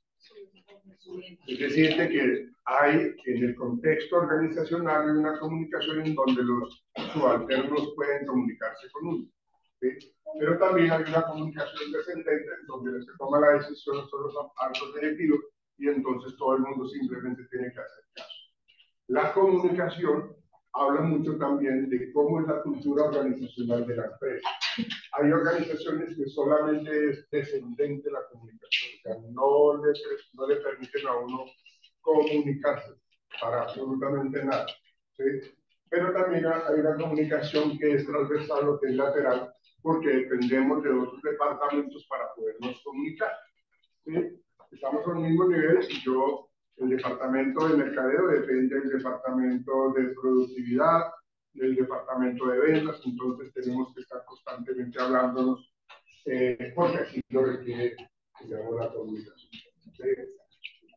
de que hay en el contexto organizacional una comunicación en donde los subalternos pueden comunicarse con uno. ¿Sí? Pero también hay una comunicación descendente en donde los que toman la decisión son los altos directivos y entonces todo el mundo simplemente tiene que hacer caso. La comunicación habla mucho también de cómo es la cultura organizacional de la empresa. Hay organizaciones que solamente es descendente la comunicación, o sea, no le permiten a uno comunicarse para absolutamente nada. ¿Sí? Pero también hay una comunicación que es transversal o que es lateral, porque dependemos de otros departamentos para podernos comunicar. ¿Sí? Estamos al mismo nivel y el departamento de mercadeo depende del departamento de productividad, del departamento de ventas, entonces tenemos que estar constantemente hablándonos porque así lo requiere, digamos, la comunicación. ¿Sí?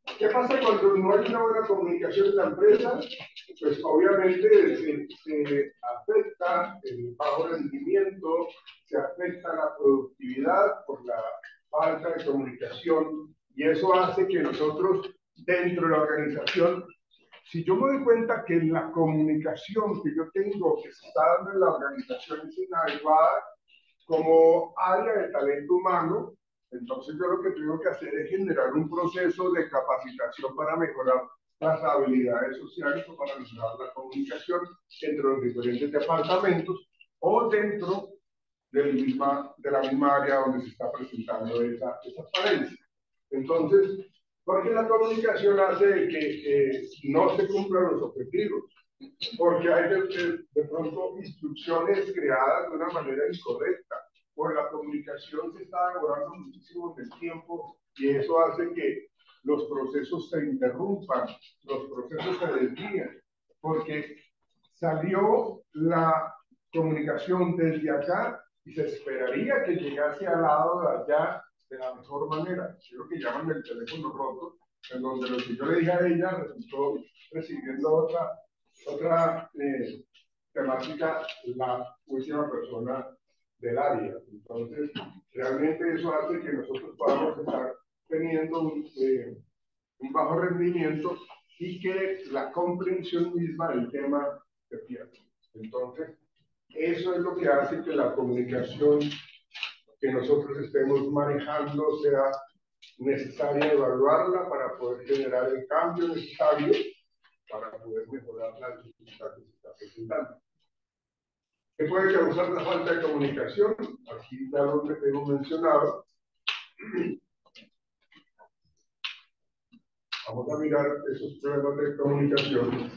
¿Qué pasa cuando no hay una buena comunicación en la empresa? Pues obviamente se afecta el bajo rendimiento, se afecta la productividad por la falta de comunicación y eso hace que nosotros dentro de la organización, si yo me doy cuenta que la comunicación que yo tengo que se está dando en la organización es inadecuada como área de talento humano, entonces yo lo que tengo que hacer es generar un proceso de capacitación para mejorar las habilidades sociales o para mejorar la comunicación entre los diferentes departamentos o dentro de la misma área donde se está presentando esa falencia. Entonces, porque la comunicación hace que no se cumplan los objetivos, porque hay de pronto instrucciones creadas de una manera incorrecta, por la comunicación se está demorando muchísimo en el tiempo y eso hace que los procesos se interrumpan, los procesos se desvíen, porque salió la comunicación desde acá y se esperaría que llegase al lado de allá de la mejor manera. Es lo que llaman el teléfono roto, en donde lo que yo le dije a ella resultó recibiendo otra temática la última persona del área. Entonces, realmente eso hace que nosotros podamos estar teniendo un bajo rendimiento y que la comprensión misma del tema se pierda. Entonces, eso es lo que hace que la comunicación que nosotros estemos manejando sea necesaria evaluarla para poder generar el cambio necesario para poder mejorar la dificultad que se está presentando. ¿Qué puede causar la falta de comunicación? Aquí ya lo que tengo mencionado. Vamos a mirar esos problemas de comunicación.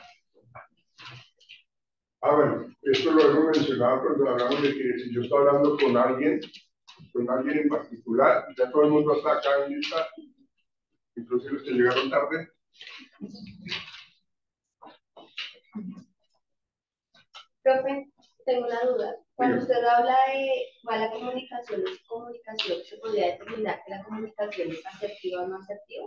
Bueno, esto lo hemos mencionado cuando hablamos de que si yo estoy hablando con alguien en particular, ya todo el mundo está acá en lista, inclusive los que llegaron tarde. Profe, tengo una duda. Cuando usted habla de mala comunicación, ¿es comunicación? ¿Se podría determinar que la comunicación es asertiva o no asertiva?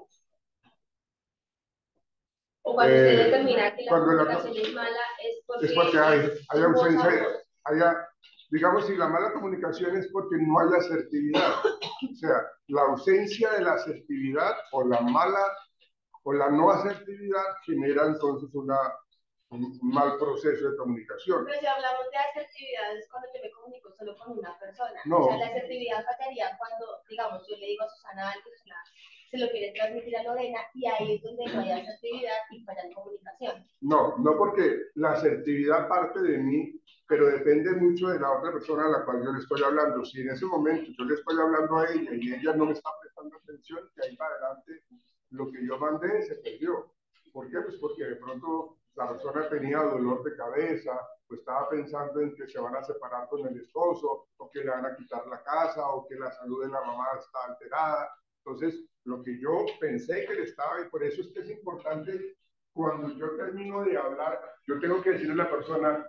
O cuando usted determina que la comunicación es mala, es porque hay ausencia, digamos, si la mala comunicación es porque no hay asertividad. O sea, la ausencia de la asertividad o la no asertividad genera entonces un mal proceso de comunicación. Pero si hablamos de asertividad es cuando yo me comunico solo con una persona. No. O sea, la asertividad pasaría cuando, digamos, yo le digo a Susana algo, Susana se lo quiere transmitir a Lorena y ahí es donde no hay asertividad y falla en comunicación. No porque la asertividad parte de mí, pero depende mucho de la otra persona a la cual yo le estoy hablando. Si en ese momento yo le estoy hablando a ella y ella no me está prestando atención, que ahí para adelante lo que yo mandé se perdió. ¿Por qué? Pues porque de pronto la persona tenía dolor de cabeza, o estaba pensando en que se van a separar con el esposo, o que le van a quitar la casa, o que la salud de la mamá está alterada. Entonces, lo que yo pensé que le estaba, y por eso es que es importante, cuando yo termino de hablar, yo tengo que decirle a la persona,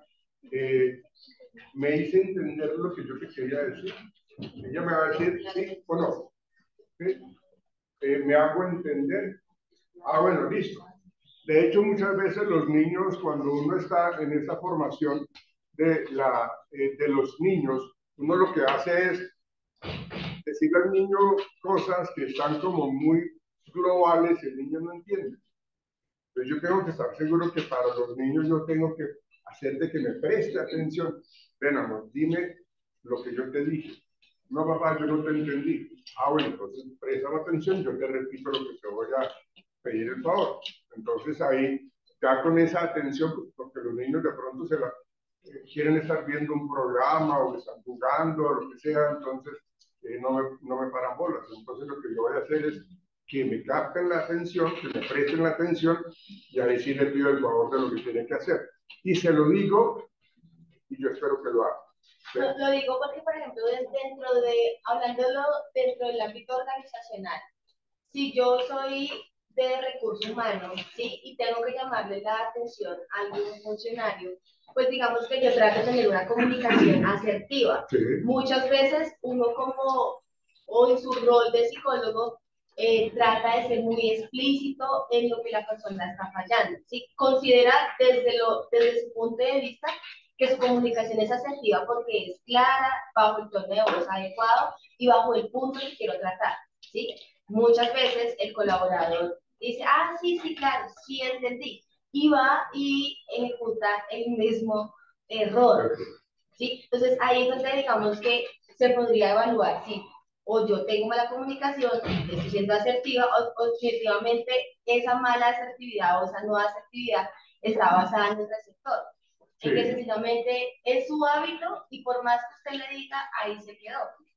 me hice entender lo que yo te quería decir. Ella me va a decir sí o no. ¿Sí? Me hago entender. Bueno, listo. De hecho, muchas veces los niños, cuando uno está en esa formación de los niños, uno lo que hace es decirle al niño cosas que están como muy globales y el niño no entiende. Entonces yo tengo que estar seguro que para los niños yo tengo que hacer de que me preste atención. Ven, amor, dime lo que yo te dije. No, papá, yo no te entendí. Bueno, entonces presta atención, yo te repito lo que te voy a pedir el favor. Entonces ahí, ya con esa atención, porque los niños de pronto quieren estar viendo un programa o están jugando o lo que sea, entonces no me paran bolas. Entonces lo que yo voy a hacer es que me capten la atención, que me presten la atención y ahí sí le pido el favor de lo que tienen que hacer. Y se lo digo y yo espero que lo haga. ¿Sí? Lo digo porque, por ejemplo, hablándolo dentro del ámbito organizacional, si yo soy de recursos humanos, ¿sí? Y tengo que llamarle la atención a algún funcionario, pues digamos que yo trato de tener una comunicación asertiva. Sí. Muchas veces uno o en su rol de psicólogo, trata de ser muy explícito en lo que la persona está fallando, ¿sí? Considera desde su punto de vista que su comunicación es asertiva porque es clara, bajo el tono de voz adecuado y bajo el punto que quiero tratar, ¿sí? Muchas veces el colaborador dice, ah, sí, sí, claro, sí entendí, y va y ejecuta el mismo error, ¿sí? Entonces ahí es donde digamos que se podría evaluar si o yo tengo mala comunicación, estoy siendo asertiva, o objetivamente esa mala asertividad o esa no asertividad está basada en el receptor. Sí. En que sencillamente es su hábito y por más que usted le diga, ahí se quedó.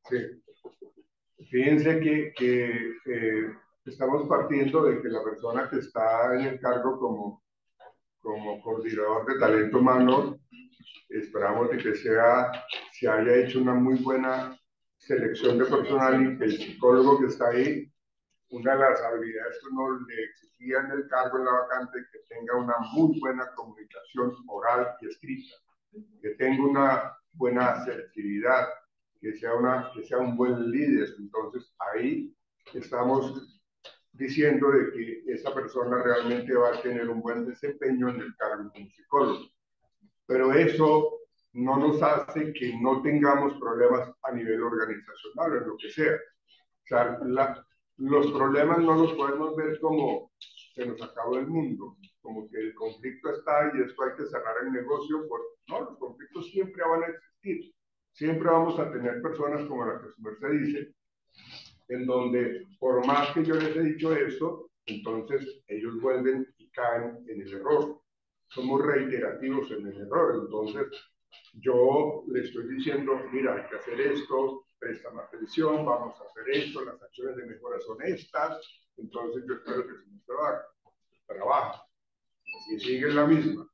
Sí. Fíjense que estamos partiendo de que la persona que está en el cargo como coordinador de talento humano, esperamos de que se haya hecho una muy buena selección de personal y que el psicólogo que está ahí, una de las habilidades que uno le exigía en el cargo, en la vacante, que tenga una muy buena comunicación oral y escrita, que tenga una buena asertividad, que sea un buen líder. Entonces ahí estamos diciendo de que esa persona realmente va a tener un buen desempeño en el cargo como psicólogo. Pero eso no nos hace que no tengamos problemas a nivel organizacional, en lo que sea. O sea, los problemas no los podemos ver como se nos acabó el mundo, como que el conflicto está y esto hay que cerrar el negocio. No, los conflictos siempre van a existir. Siempre vamos a tener personas como la que su merced dice, en donde por más que yo les he dicho eso, entonces ellos vuelven y caen en el error. Somos reiterativos en el error. Entonces yo le estoy diciendo, mira, hay que hacer esto, préstame atención, vamos a hacer esto, las acciones de mejora son estas. Entonces yo espero que se nos trabaje. Y sigue la misma.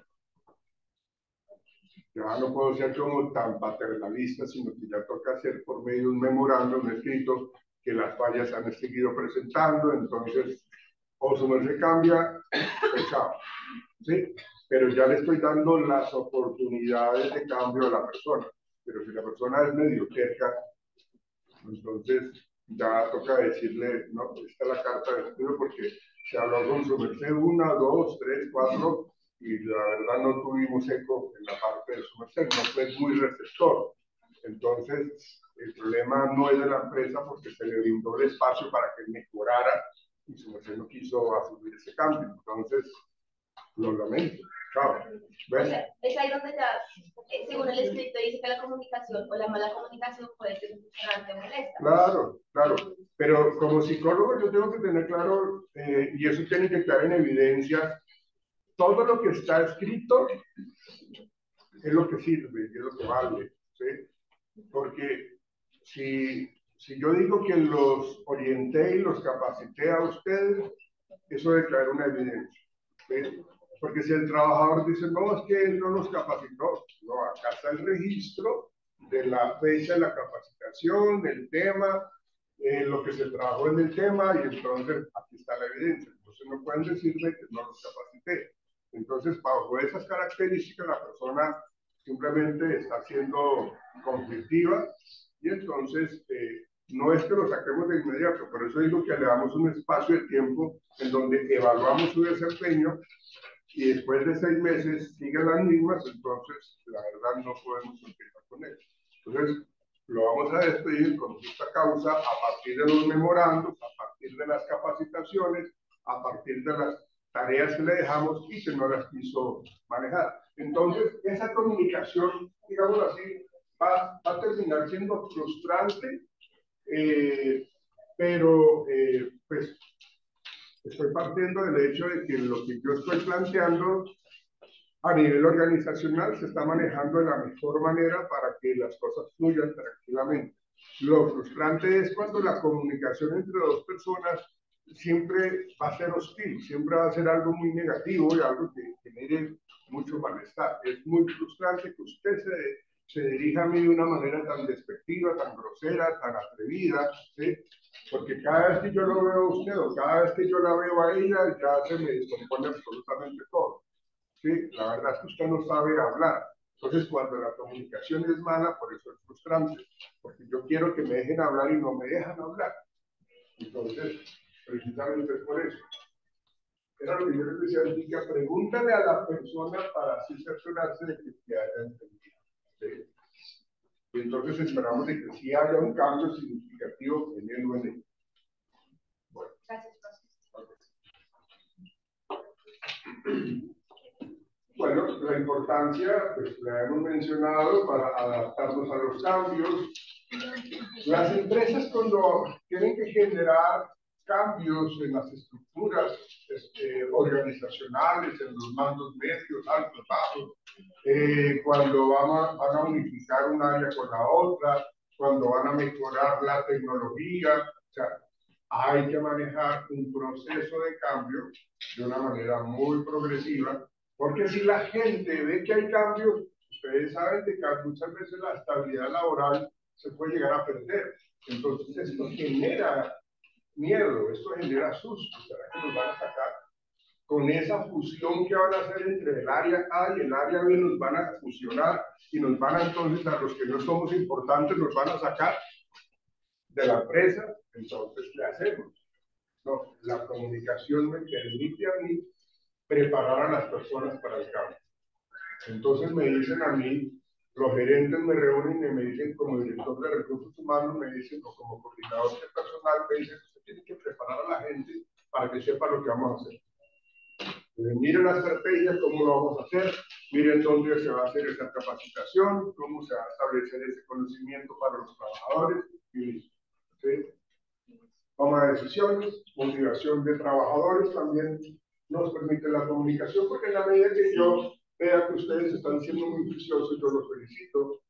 Ya no puedo ser como tan paternalista, sino que ya toca hacer por medio de un memorando, un escrito, que las fallas han seguido presentando. Entonces, o su merced cambia, pues chao. ¿Sí? Pero ya le estoy dando las oportunidades de cambio a la persona. Pero si la persona es medio terca, entonces ya toca decirle, no, esta es la carta de estudio porque se habló con su merced 1, 2, 3, 4 y la verdad no tuvimos eco en la parte de su merced, no fue muy receptor. Entonces el problema no es de la empresa porque se le brindó el espacio para que mejorara y su merced no quiso asumir ese cambio. Entonces lo lamento. Chao. O sea, es ahí donde ya, según el escrito, dice que la comunicación o la mala comunicación puede ser frustrante o molesta. Claro, claro. Pero como psicólogo yo tengo que tener claro, y eso tiene que quedar en evidencia, todo lo que está escrito es lo que sirve, es lo que vale. ¿Sí? Porque si yo digo que los orienté y los capacité a ustedes, eso debe traer una evidencia. ¿Sí? Porque si el trabajador dice, no, es que él no nos capacitó, no, acá está el registro de la fecha de la capacitación, el tema, lo que se trabajó en el tema, y entonces aquí está la evidencia. Entonces no pueden decirme que no los capacité. Entonces, bajo esas características, la persona simplemente está siendo conflictiva y entonces no es que lo saquemos de inmediato, por eso digo que le damos un espacio de tiempo en donde evaluamos su desempeño y después de 6 meses siguen las mismas, entonces la verdad no podemos empezar con él. Entonces lo vamos a despedir con justa causa a partir de los memorandos, a partir de las capacitaciones, a partir de las tareas que le dejamos y que no las quiso manejar. Entonces esa comunicación, digamos así, va a terminar siendo frustrante, pero pues estoy partiendo del hecho de que lo que yo estoy planteando a nivel organizacional se está manejando de la mejor manera para que las cosas fluyan tranquilamente. Lo frustrante es cuando la comunicación entre dos personas siempre va a ser hostil, siempre va a ser algo muy negativo y algo que genere mucho malestar. Es muy frustrante que usted se dirija a mí de una manera tan despectiva, tan grosera, tan atrevida, ¿sí? Porque cada vez que yo lo veo a usted o cada vez que yo la veo a ella, ya se me descompone absolutamente todo. ¿Sí? La verdad es que usted no sabe hablar. Entonces, cuando la comunicación es mala, por eso es frustrante, porque yo quiero que me dejen hablar y no me dejan hablar. Entonces, precisamente es por eso. Era lo que yo les decía, Chica, pregúntale a la persona para así cerciorarse de que te haya entendido. ¿Sí? Y entonces esperamos de que sí haya un cambio significativo teniendo en ello. Bueno. Gracias, Bueno, la importancia, pues la hemos mencionado para adaptarnos a los cambios. Las empresas cuando tienen que generar cambios en las estructuras organizacionales, en los mandos medios, altos, bajos, cuando van a unificar un área con la otra, cuando van a mejorar la tecnología, o sea, hay que manejar un proceso de cambio de una manera muy progresiva, porque si la gente ve que hay cambios, ustedes saben que muchas veces la estabilidad laboral se puede llegar a perder. Entonces esto genera miedo, esto genera susto. ¿Será que nos van a sacar? Con esa fusión que van a hacer entre el área A y el área B, nos van a fusionar y nos van a, entonces, a los que no somos importantes, nos van a sacar de la empresa. Entonces, ¿qué hacemos? No, la comunicación me permite a mí preparar a las personas para el cambio. Entonces me dicen a mí, los gerentes me reúnen y me dicen, como director de recursos humanos, me dicen, o como coordinador de personal, me dicen, usted tiene que preparar a la gente para que sepa lo que vamos a hacer. Miren la estrategia, cómo lo vamos a hacer, miren dónde se va a hacer esa capacitación, cómo se va a establecer ese conocimiento para los trabajadores, y listo. ¿Sí? Toma de decisiones, motivación de trabajadores también nos permite la comunicación, porque en la medida que yo vea que ustedes están siendo muy juiciosos, yo los felicito,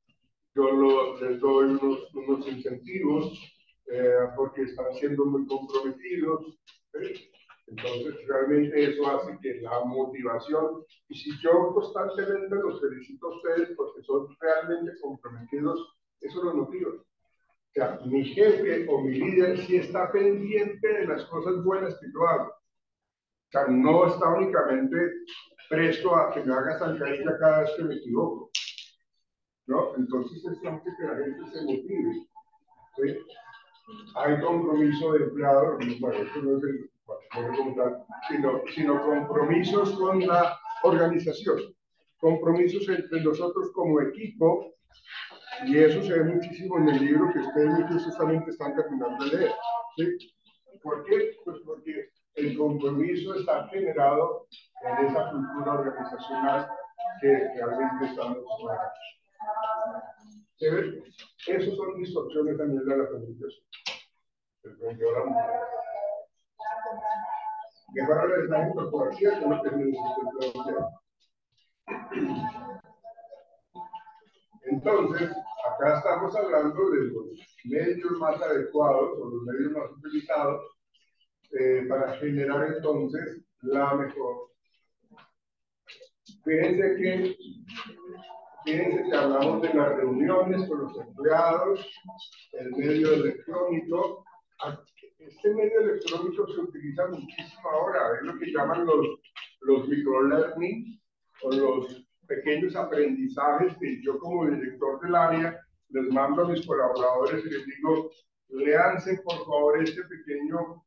les doy unos incentivos, porque están siendo muy comprometidos. ¿Sí? Entonces, realmente eso hace que la motivación, y si yo constantemente los felicito a ustedes porque son realmente comprometidos, eso los motiva. O sea, mi jefe o mi líder sí está pendiente de las cosas buenas que yo hago. O sea, no está únicamente presto a que me haga zancadilla cada vez que me equivoco, ¿no? Entonces es importante que la gente se motive, ¿sí? Hay compromiso de empleado, bueno, esto no es el como tal, sino compromisos con la organización, compromisos entre nosotros como equipo, y eso se ve muchísimo en el libro que ustedes muchos justamente están terminando de leer, ¿sí? ¿Por qué? Pues porque el compromiso está generado en esa cultura organizacional que realmente estamos trabajando. ¿Se ven? Esas son distorsiones también de la comunicación. Que para la imagen corporativa es lo que necesito. Entonces, acá estamos hablando de los medios más adecuados o los medios más utilizados para generar entonces la mejor. Fíjense que hablamos de las reuniones con los empleados, el medio electrónico. Este medio electrónico se utiliza muchísimo ahora, es lo que llaman los microlearning o los pequeños aprendizajes que yo como director del área les mando a mis colaboradores y les digo, léanse por favor este pequeño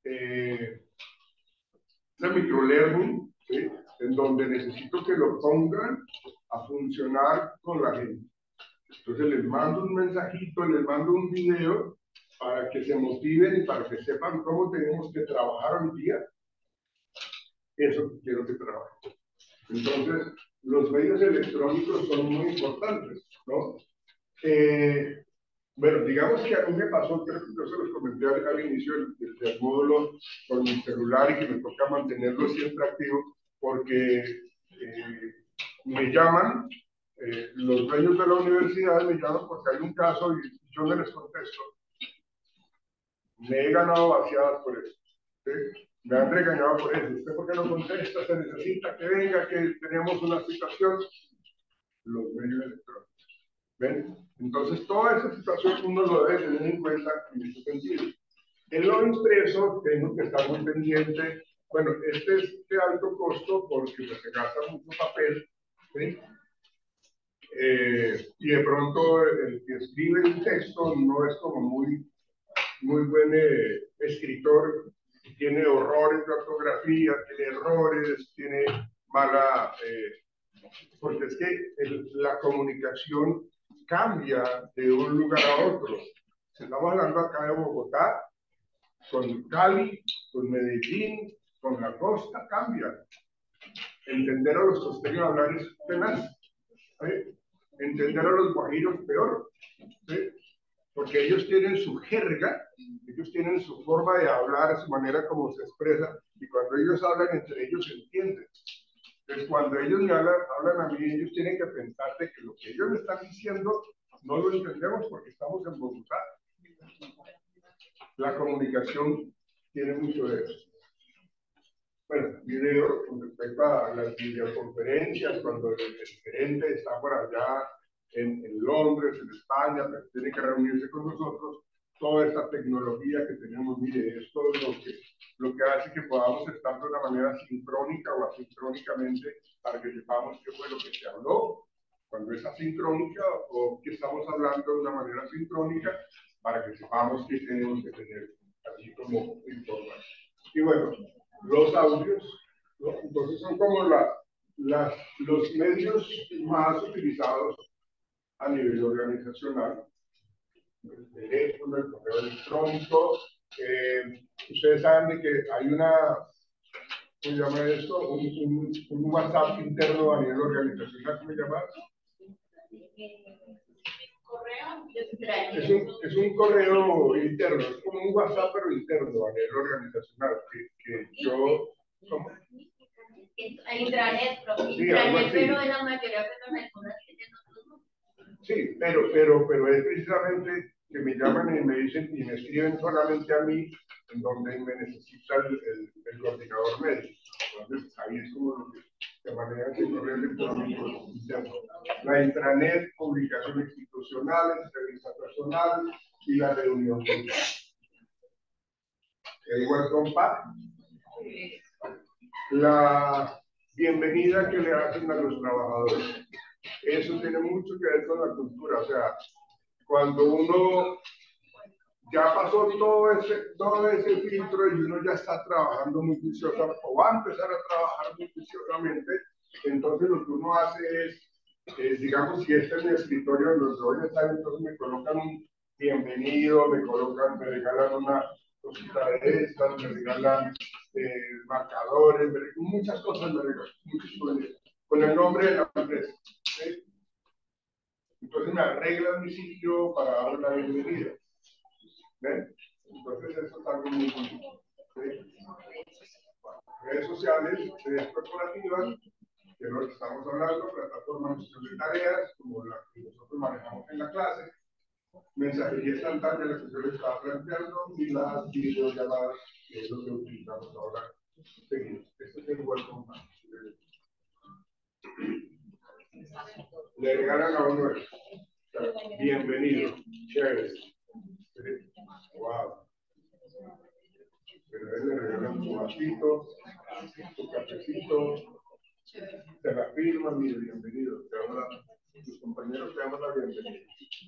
microlearning, ¿sí? En donde necesito que lo pongan a funcionar con la gente. Entonces les mando un mensajito, les mando un video para que se motiven y para que sepan cómo tenemos que trabajar hoy día. Eso que quiero que trabajen. Entonces, los medios electrónicos son muy importantes, ¿no? Bueno, digamos que a mí me pasó, creo que yo se los comenté al inicio del módulo con mi celular y que me toca mantenerlo siempre activo porque me llaman, los dueños de la universidad me llaman porque hay un caso y yo no les contesto. Me he ganado vaciadas por eso. ¿Sí? Me han regañado por eso. ¿Usted por qué no contesta? Se necesita que venga, que tenemos una situación. Los medios electrónicos. ¿Ven? Entonces, toda esa situación uno lo debe tener en cuenta en este sentido. En lo impreso, tengo que estar muy pendiente. Bueno, este es de alto costo porque pues, se gasta mucho papel. ¿Sí? Y de pronto el que escribe un texto no es como muy muy buen escritor, tiene horrores de ortografía, tiene errores, tiene mala, porque es que la comunicación cambia de un lugar a otro. Estamos hablando acá de Bogotá, con Cali, con Medellín, con la costa, cambia. Entender a los costeños hablar es tenaz. Entender a los guajiros peor. ¿Sí? Porque ellos tienen su jerga, ellos tienen su forma de hablar, su manera como se expresa, y cuando ellos hablan entre ellos se entienden. Entonces, cuando ellos me hablan a mí, ellos tienen que pensar de que lo que ellos me están diciendo no lo entendemos porque estamos en Bogotá. La comunicación tiene mucho de eso. Bueno, video con respecto a las videoconferencias, cuando el gerente está por allá en Londres, en España, pero tiene que reunirse con nosotros, toda esta tecnología que tenemos, mire, es todo lo que hace que podamos estar de una manera sincrónica o asincrónicamente para que sepamos qué fue lo que se habló, cuando es asincrónica, o que estamos hablando de una manera sincrónica para que sepamos qué tenemos que tener, así como informar. Y bueno, los audios, ¿no? Entonces son como los medios más utilizados a nivel organizacional. El teléfono, el correo electrónico. Ustedes saben de que hay ¿cómo se llama esto? Un WhatsApp interno a nivel organizacional, ¿cómo se llama? Es un correo interno, es como un WhatsApp pero interno a nivel organizacional, que yo... ¿Cómo? Intranet, sí, pero en la mayoría de personas sí, pero es precisamente que me llaman y me dicen y me escriben solamente a mí en donde me necesita el coordinador médico. Entonces ahí es como lo que se maneja el correo electrónico interno. La intranet, publicación institucional, entrevista personal y la reunión grupal. El welcome pack. La bienvenida que le hacen a los trabajadores. Eso tiene mucho que ver con la cultura, o sea, cuando uno ya pasó todo ese filtro y uno ya está trabajando muy juiciosamente, o va a empezar a trabajar muy juiciosamente, entonces lo que uno hace es digamos, si este es mi escritorio, los voy a estar, entonces me colocan un bienvenido, me regalan una cosita de estas, me regalan marcadores, muchas cosas me regalan, con el nombre de la empresa. ¿Sí? Entonces me arreglan mi sitio para dar la bienvenida. ¿Ven? Entonces eso es algo muy bonito. ¿Sí? Redes sociales, redes corporativas, que es lo que estamos hablando, plataformas de gestión de tareas, como la que nosotros manejamos en la clase, mensajería instantánea, la que yo les estaba planteando, y las videollamadas, que es lo que utilizamos ahora. Seguimos. Este es el welcome pack. Le regalan a uno eso. Bienvenido, chévere. Wow. Pero él le regalan su vasito, su cafecito, te la firma, mire, bienvenido. Tus compañeros te damos la bienvenida.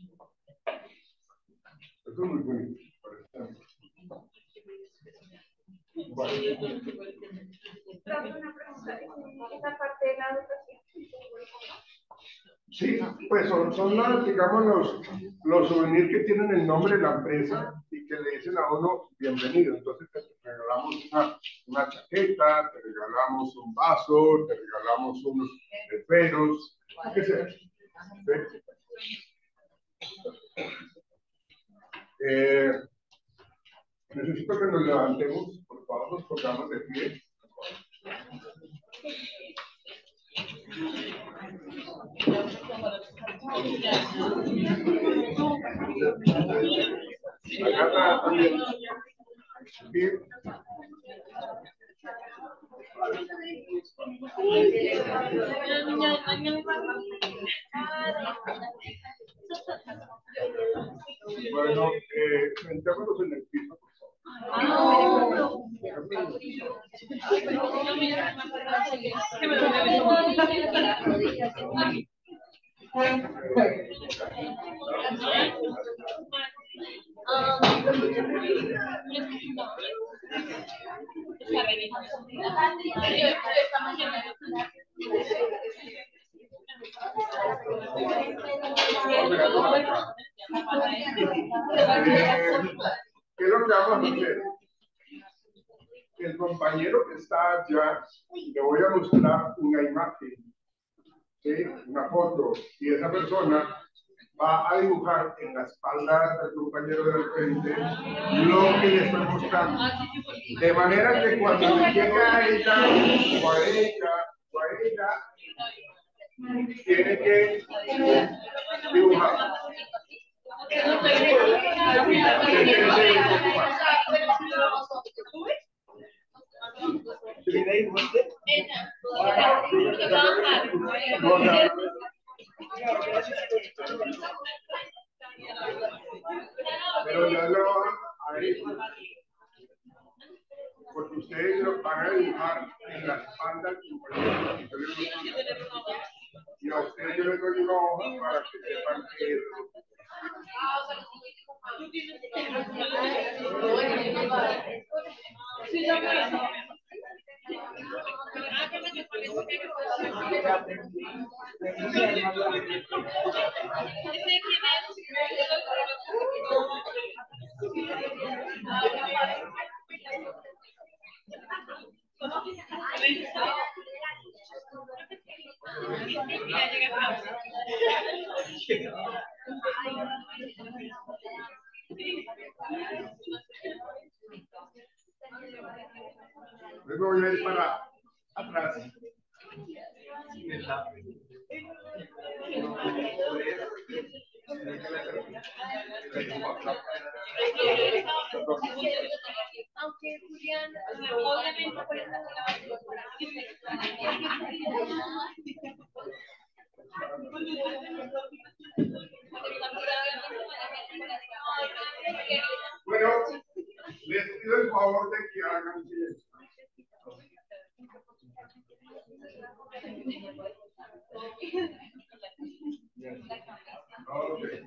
Esto es muy bonito, por ejemplo. Vale. Una pregunta, esa parte de la educación. Sí, pues son digamos, los souvenirs que tienen el nombre de la empresa y que le dicen a uno bienvenido. Entonces te regalamos una chaqueta, te regalamos un vaso, te regalamos unos esferos, qué sea. Necesito que nos levantemos, por favor, nos pongamos de pie. Acá está también. Bien. Bueno, sentémonos en el piso, por favor. ¿Qué es lo que vamos a hacer? El compañero que está allá, le voy a mostrar una imagen, ¿sí? Una foto, y esa persona va a dibujar en la espalda del compañero del frente lo que le estoy mostrando. De manera que cuando le llega a ella o a ella o a ella, tiene que dibujar. Pero ya lo a ir, porque ustedes lo van a dibujar en la espalda del compañero. Y a ustedes yo les doy una hoja para que sepan que es. Luego voy a ir para atrás. Aunque Julián, obviamente por esta Bueno, les pido el favor de que hagan silencio. Okay.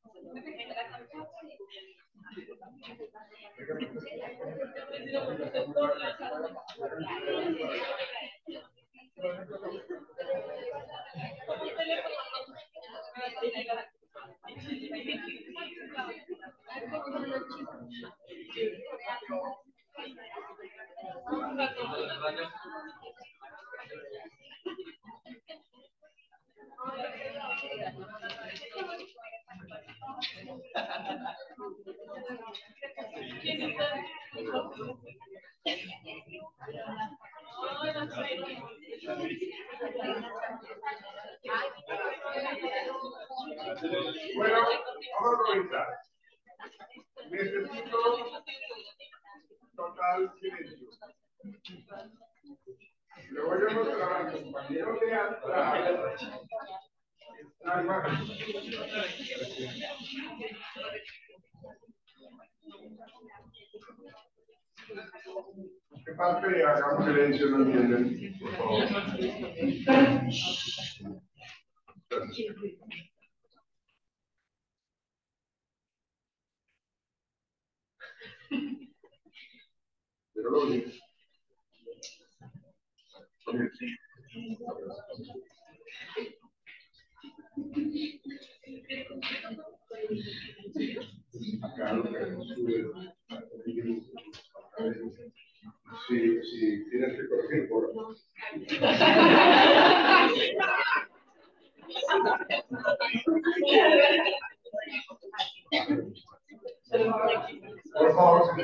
Bueno, vamos a comenzar. Necesito total silencio. Le voy a mostrar al compañero de atrás la imagen. ¿Qué parte hagamos silencio? No entienden, por favor. Pero lo digo. Acá lo que sube. Si tienes que corregir por favor,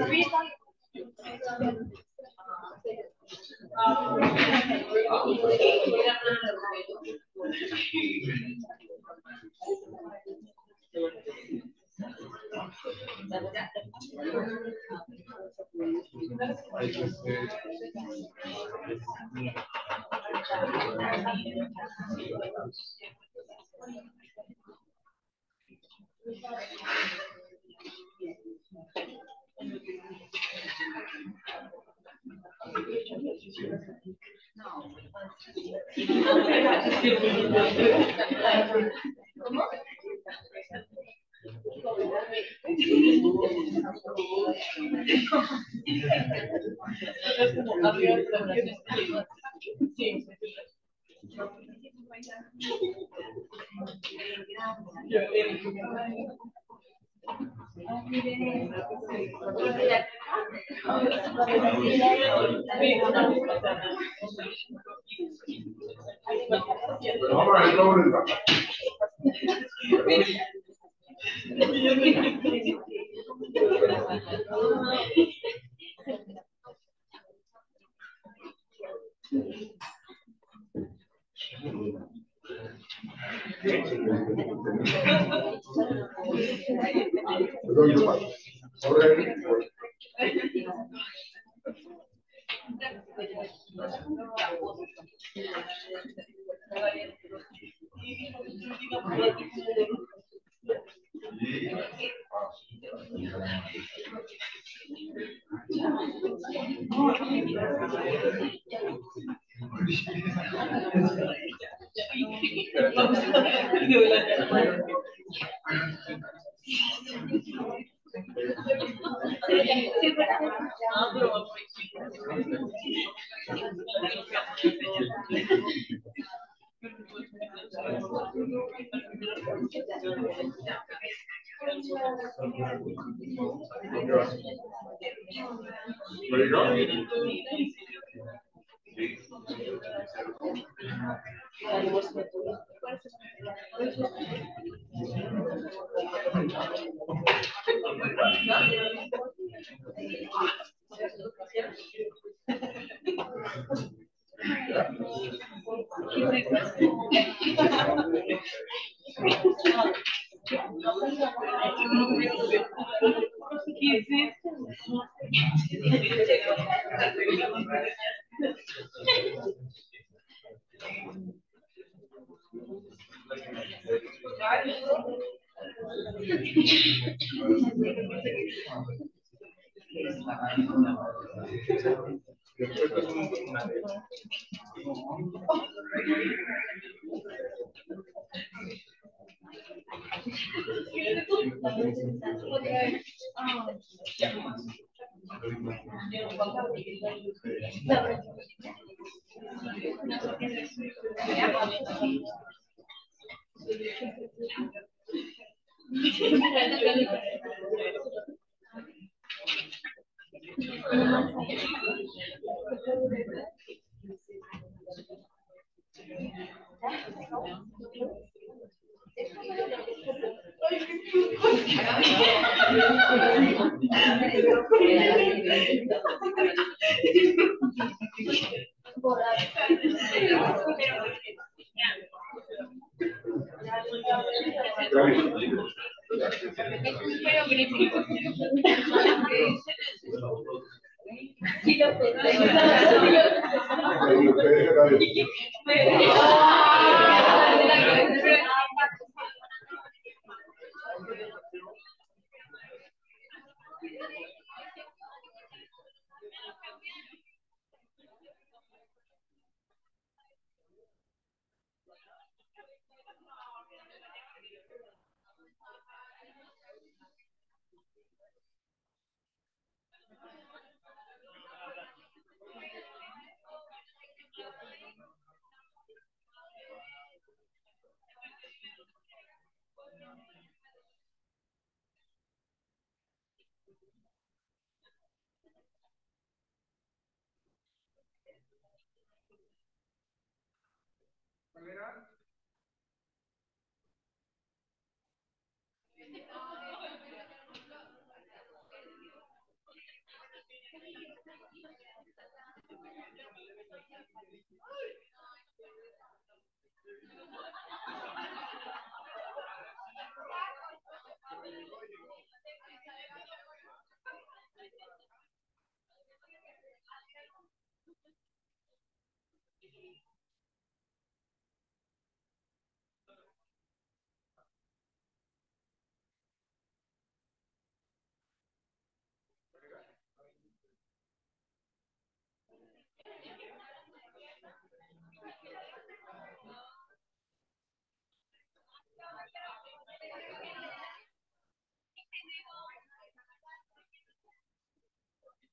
Vamos a ver cómo les va. Perdón, yo paso. Ahora, Ready to go?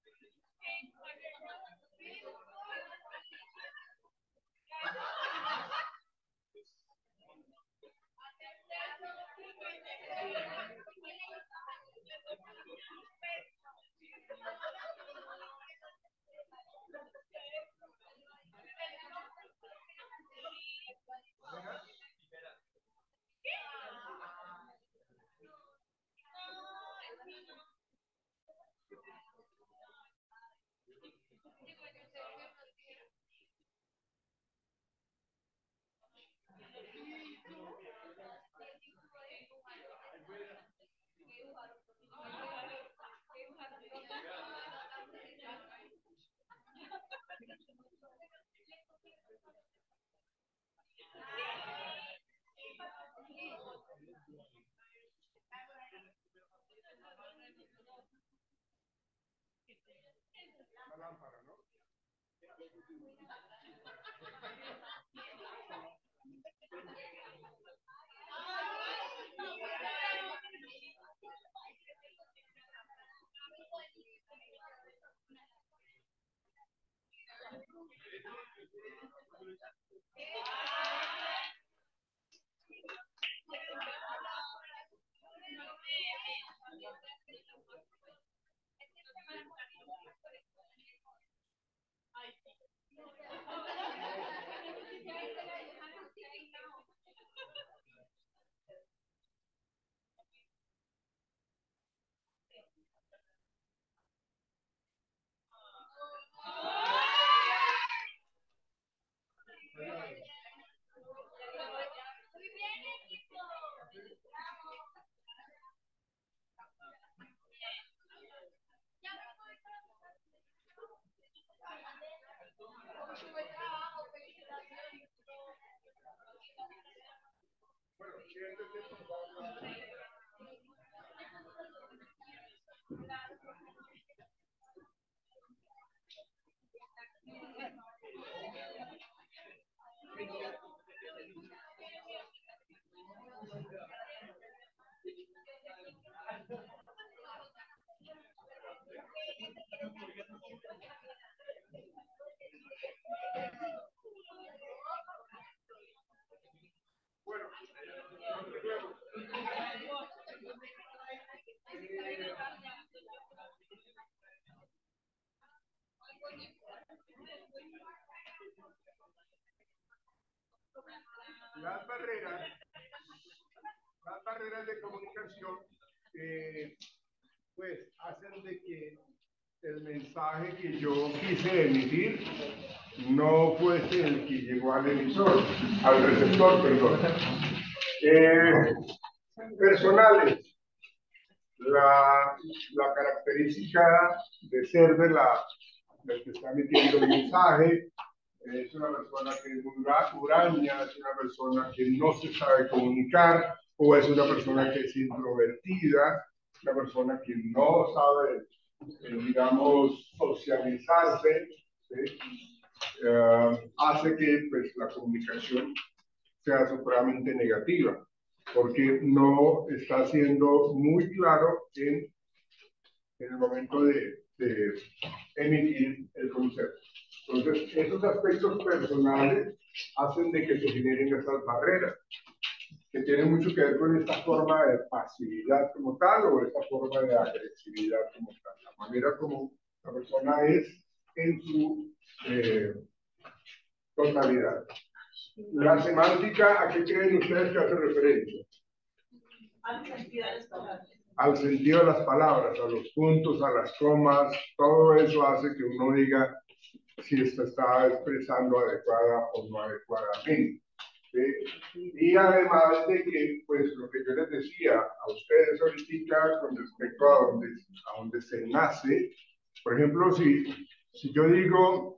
La lámpara, ¿no? Bueno, siéntese, por favor. Bueno, continuemos. Las barreras, las barreras de comunicación, pues hacen de que el mensaje que yo quise emitir no fuese el que llegó al emisor, al receptor, perdón. Personales. La característica de ser del que está emitiendo el mensaje es una persona que es muy huraña, es una persona que no se sabe comunicar, o es una persona que es introvertida, una persona que no sabe, digamos, socializarse, ¿sí? Hace que pues, la comunicación sea supremamente negativa, porque no está siendo muy claro en el momento de emitir el concepto. Entonces, esos aspectos personales hacen de que se generen estas barreras, que tienen mucho que ver con esta forma de pasividad como tal o esta forma de agresividad como tal, la manera como la persona es en su totalidad. La semántica, ¿a qué creen ustedes que hace referencia? Al sentido de las palabras. Al sentido de las palabras, a los puntos, a las comas, todo eso hace que uno diga si esto está expresando adecuada o no adecuadamente. ¿Sí? Y además de que, pues lo que yo les decía a ustedes ahorita con respecto a donde se nace, por ejemplo, si yo digo,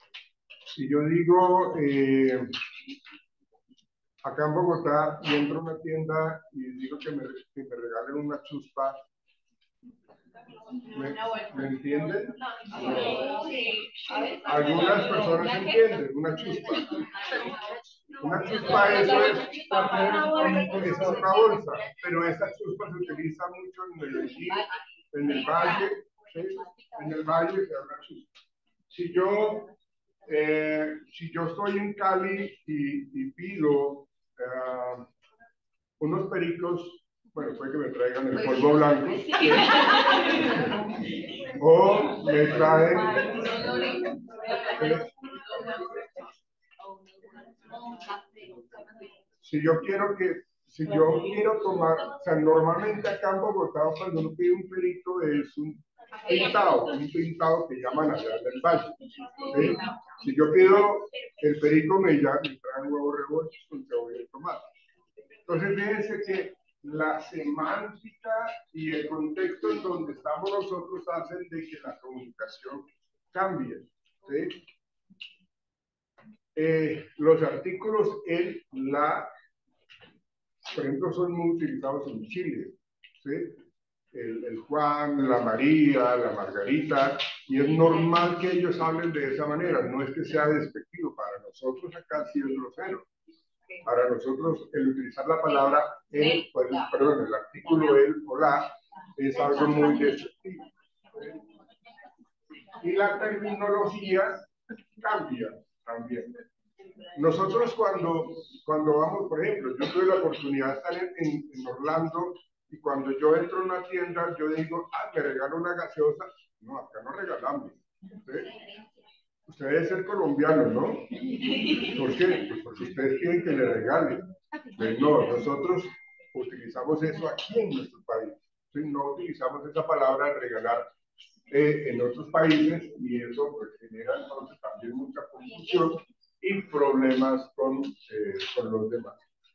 acá en Bogotá, y entro a una tienda y digo que me regalen una chuspa, ¿me entienden? Algunas personas entienden, una chuspa. Una chuspa eso es una bolsa, pero esa chuspa se utiliza mucho en Medellín, en el valle, ¿sí? En el valle se habla chusco. Si yo estoy en Cali y pido unos pericos, bueno, puede que me traigan el polvo blanco, o me traen, si yo quiero tomar, o sea, normalmente acá en Bogotá, cuando uno pide un perico es un pintado que llaman allá del valle. ¿Sí? Si yo pido el perico, me traen huevos revueltos con cebolla y tomate. Entonces, fíjense que la semántica y el contexto en donde estamos nosotros hacen de que la comunicación cambie. ¿Sí? Los artículos el, la, por ejemplo, son muy utilizados en Chile. ¿Sí? El Juan, la María, la Margarita, y es normal que ellos hablen de esa manera, no es que sea despectivo, para nosotros acá sí es grosero. Para nosotros el utilizar la palabra el, perdón, el artículo el o la es algo muy despectivo. Y la terminología cambia también. Nosotros cuando vamos, por ejemplo, yo tuve la oportunidad de estar en Orlando y cuando yo entro a una tienda, yo digo, me regalo una gaseosa. No, acá no regalamos. Usted debe ser colombiano, ¿no? ¿Por qué? Pues porque ustedes quieren que le regalen. Pues no, nosotros utilizamos eso aquí en nuestro país. ¿Sí? No utilizamos esa palabra regalar en otros países y eso pues, genera entonces también mucha confusión y problemas con los demás.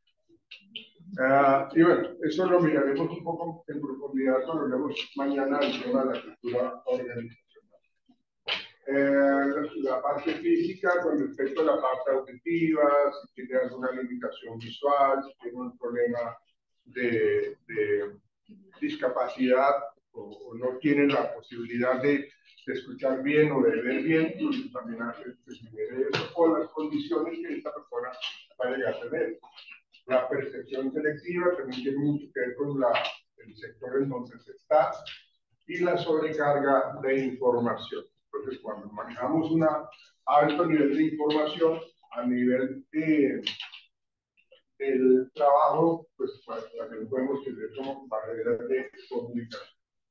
Y bueno, eso lo miraremos un poco en profundidad cuando hablemos mañana del tema de la cultura organizacional. La parte física con respecto a la parte auditiva, si tiene alguna limitación visual, si tiene un problema de discapacidad o no tiene la posibilidad de escuchar bien o de ver bien, pues también hace que se genere eso, o las condiciones que esta persona va a llegar a tener. La percepción selectiva también tiene mucho que ver con el sector en donde se está y la sobrecarga de información. Entonces, cuando manejamos un alto nivel de información a nivel del trabajo, pues también podemos tener como barreras de comunicación.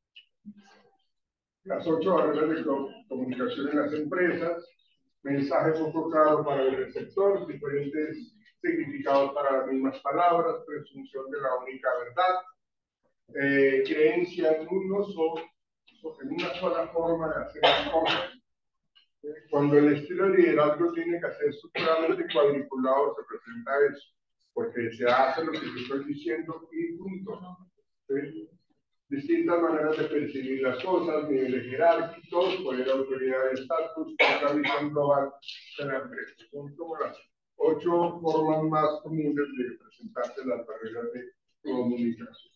Las 8 barreras de comunicación en las empresas, mensaje poco claro para el receptor, diferentes significados para las mismas palabras, presunción de la única verdad, creencia en en una sola forma de hacer las cosas. Cuando el estilo de liderazgo tiene que ser estructuralmente cuadriculado, se presenta eso, porque se hace lo que yo estoy diciendo y punto. ¿Sí? Distintas maneras de percibir las cosas, niveles jerárquicos, poder, autoridad y estatus, la visión global de la empresa. Son como las 8 formas más comunes de presentarse las barreras de comunicación.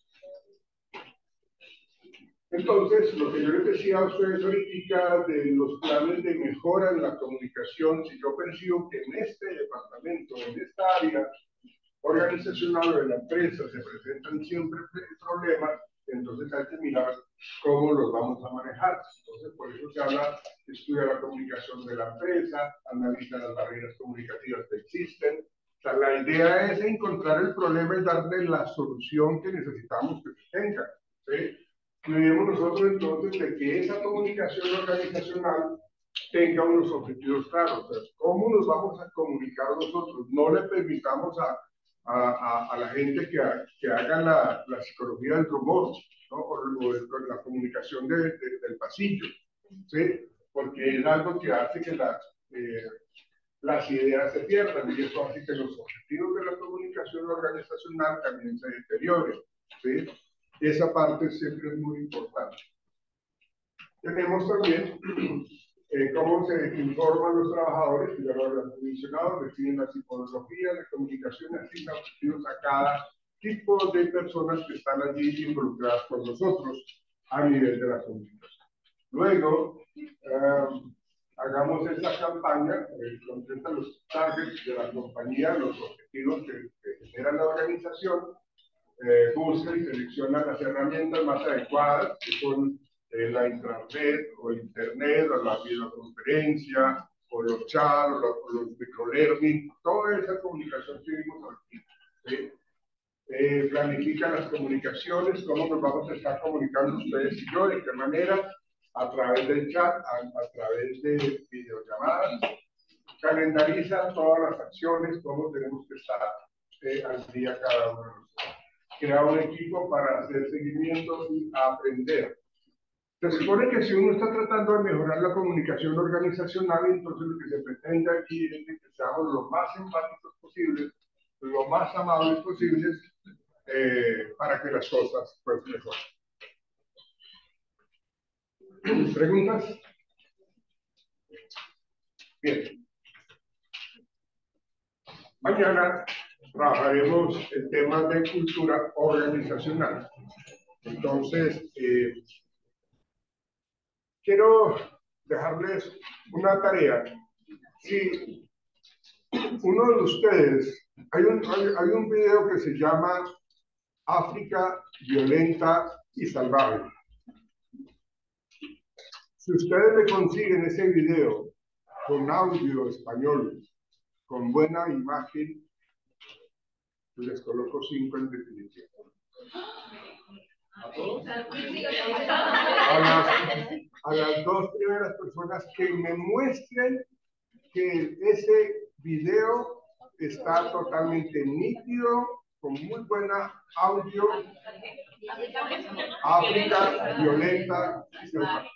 Entonces, lo que yo les decía a ustedes ahorita de los planes de mejora en la comunicación, si yo percibo que en este departamento, en esta área organizacional de la empresa se presentan siempre problemas, entonces hay que mirar cómo los vamos a manejar. Entonces, por eso se habla, estudia la comunicación de la empresa, analiza las barreras comunicativas que existen. O sea, la idea es encontrar el problema y darle la solución que necesitamos que se tenga. ¿Sí? Creemos nosotros entonces de que esa comunicación organizacional tenga unos objetivos claros. O sea, ¿cómo nos vamos a comunicar nosotros? No le permitamos a la gente que haga la psicología del rumor, ¿no? o la comunicación del pasillo, ¿sí? Porque es algo que hace que las ideas se pierdan y eso hace que los objetivos de la comunicación organizacional también se deterioren, ¿sí? Esa parte siempre es muy importante. Tenemos también cómo se informan los trabajadores, que ya lo habíamos mencionado, definen la tipología de comunicación y asignan objetivos a cada tipo de personas que están allí involucradas con nosotros a nivel de la comunicación. Luego, hagamos esta campaña, contesta los targets de la compañía, los objetivos que genera la organización, busca y selecciona las herramientas más adecuadas, que son la intranet o el internet o la videoconferencia o los chats o los microlearning, toda esa comunicación que vimos aquí. ¿Sí? Planifica las comunicaciones, cómo nos vamos a estar comunicando ustedes y yo, de qué manera, a través del chat, a través de videollamadas, calendariza todas las acciones, cómo tenemos que estar al día cada uno de nosotros. Crea un equipo para hacer seguimiento y aprender. Se supone que si uno está tratando de mejorar la comunicación organizacional, entonces lo que se pretende aquí es que seamos lo más empáticos posibles, lo más amables posibles, para que las cosas pues mejoren. ¿Preguntas? Bien. Mañana trabajaremos el tema de cultura organizacional. Entonces, quiero dejarles una tarea. Si uno de ustedes, hay un video que se llama África violenta y salvaje. Si ustedes me consiguen ese video con audio español, con buena imagen, les coloco 5 en definitiva. A las 2 primeras personas que me muestren que ese video está totalmente nítido, con muy buena audio. África violenta y salvaje.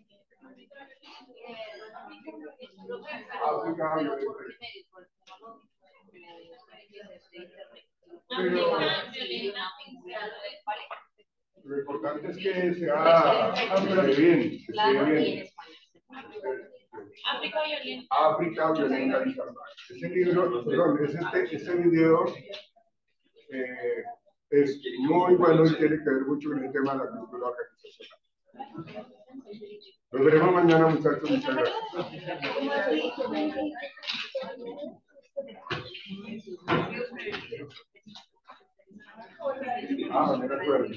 África violenta. Pero lo importante es que sea bien, que esté bien. África violenta y salvaje. Ese libro, perdón, ese video es muy bueno y tiene que ver mucho con el tema de la cultura organizacional. Nos veremos mañana, muchachos. Muchas gracias. Me recuerdo.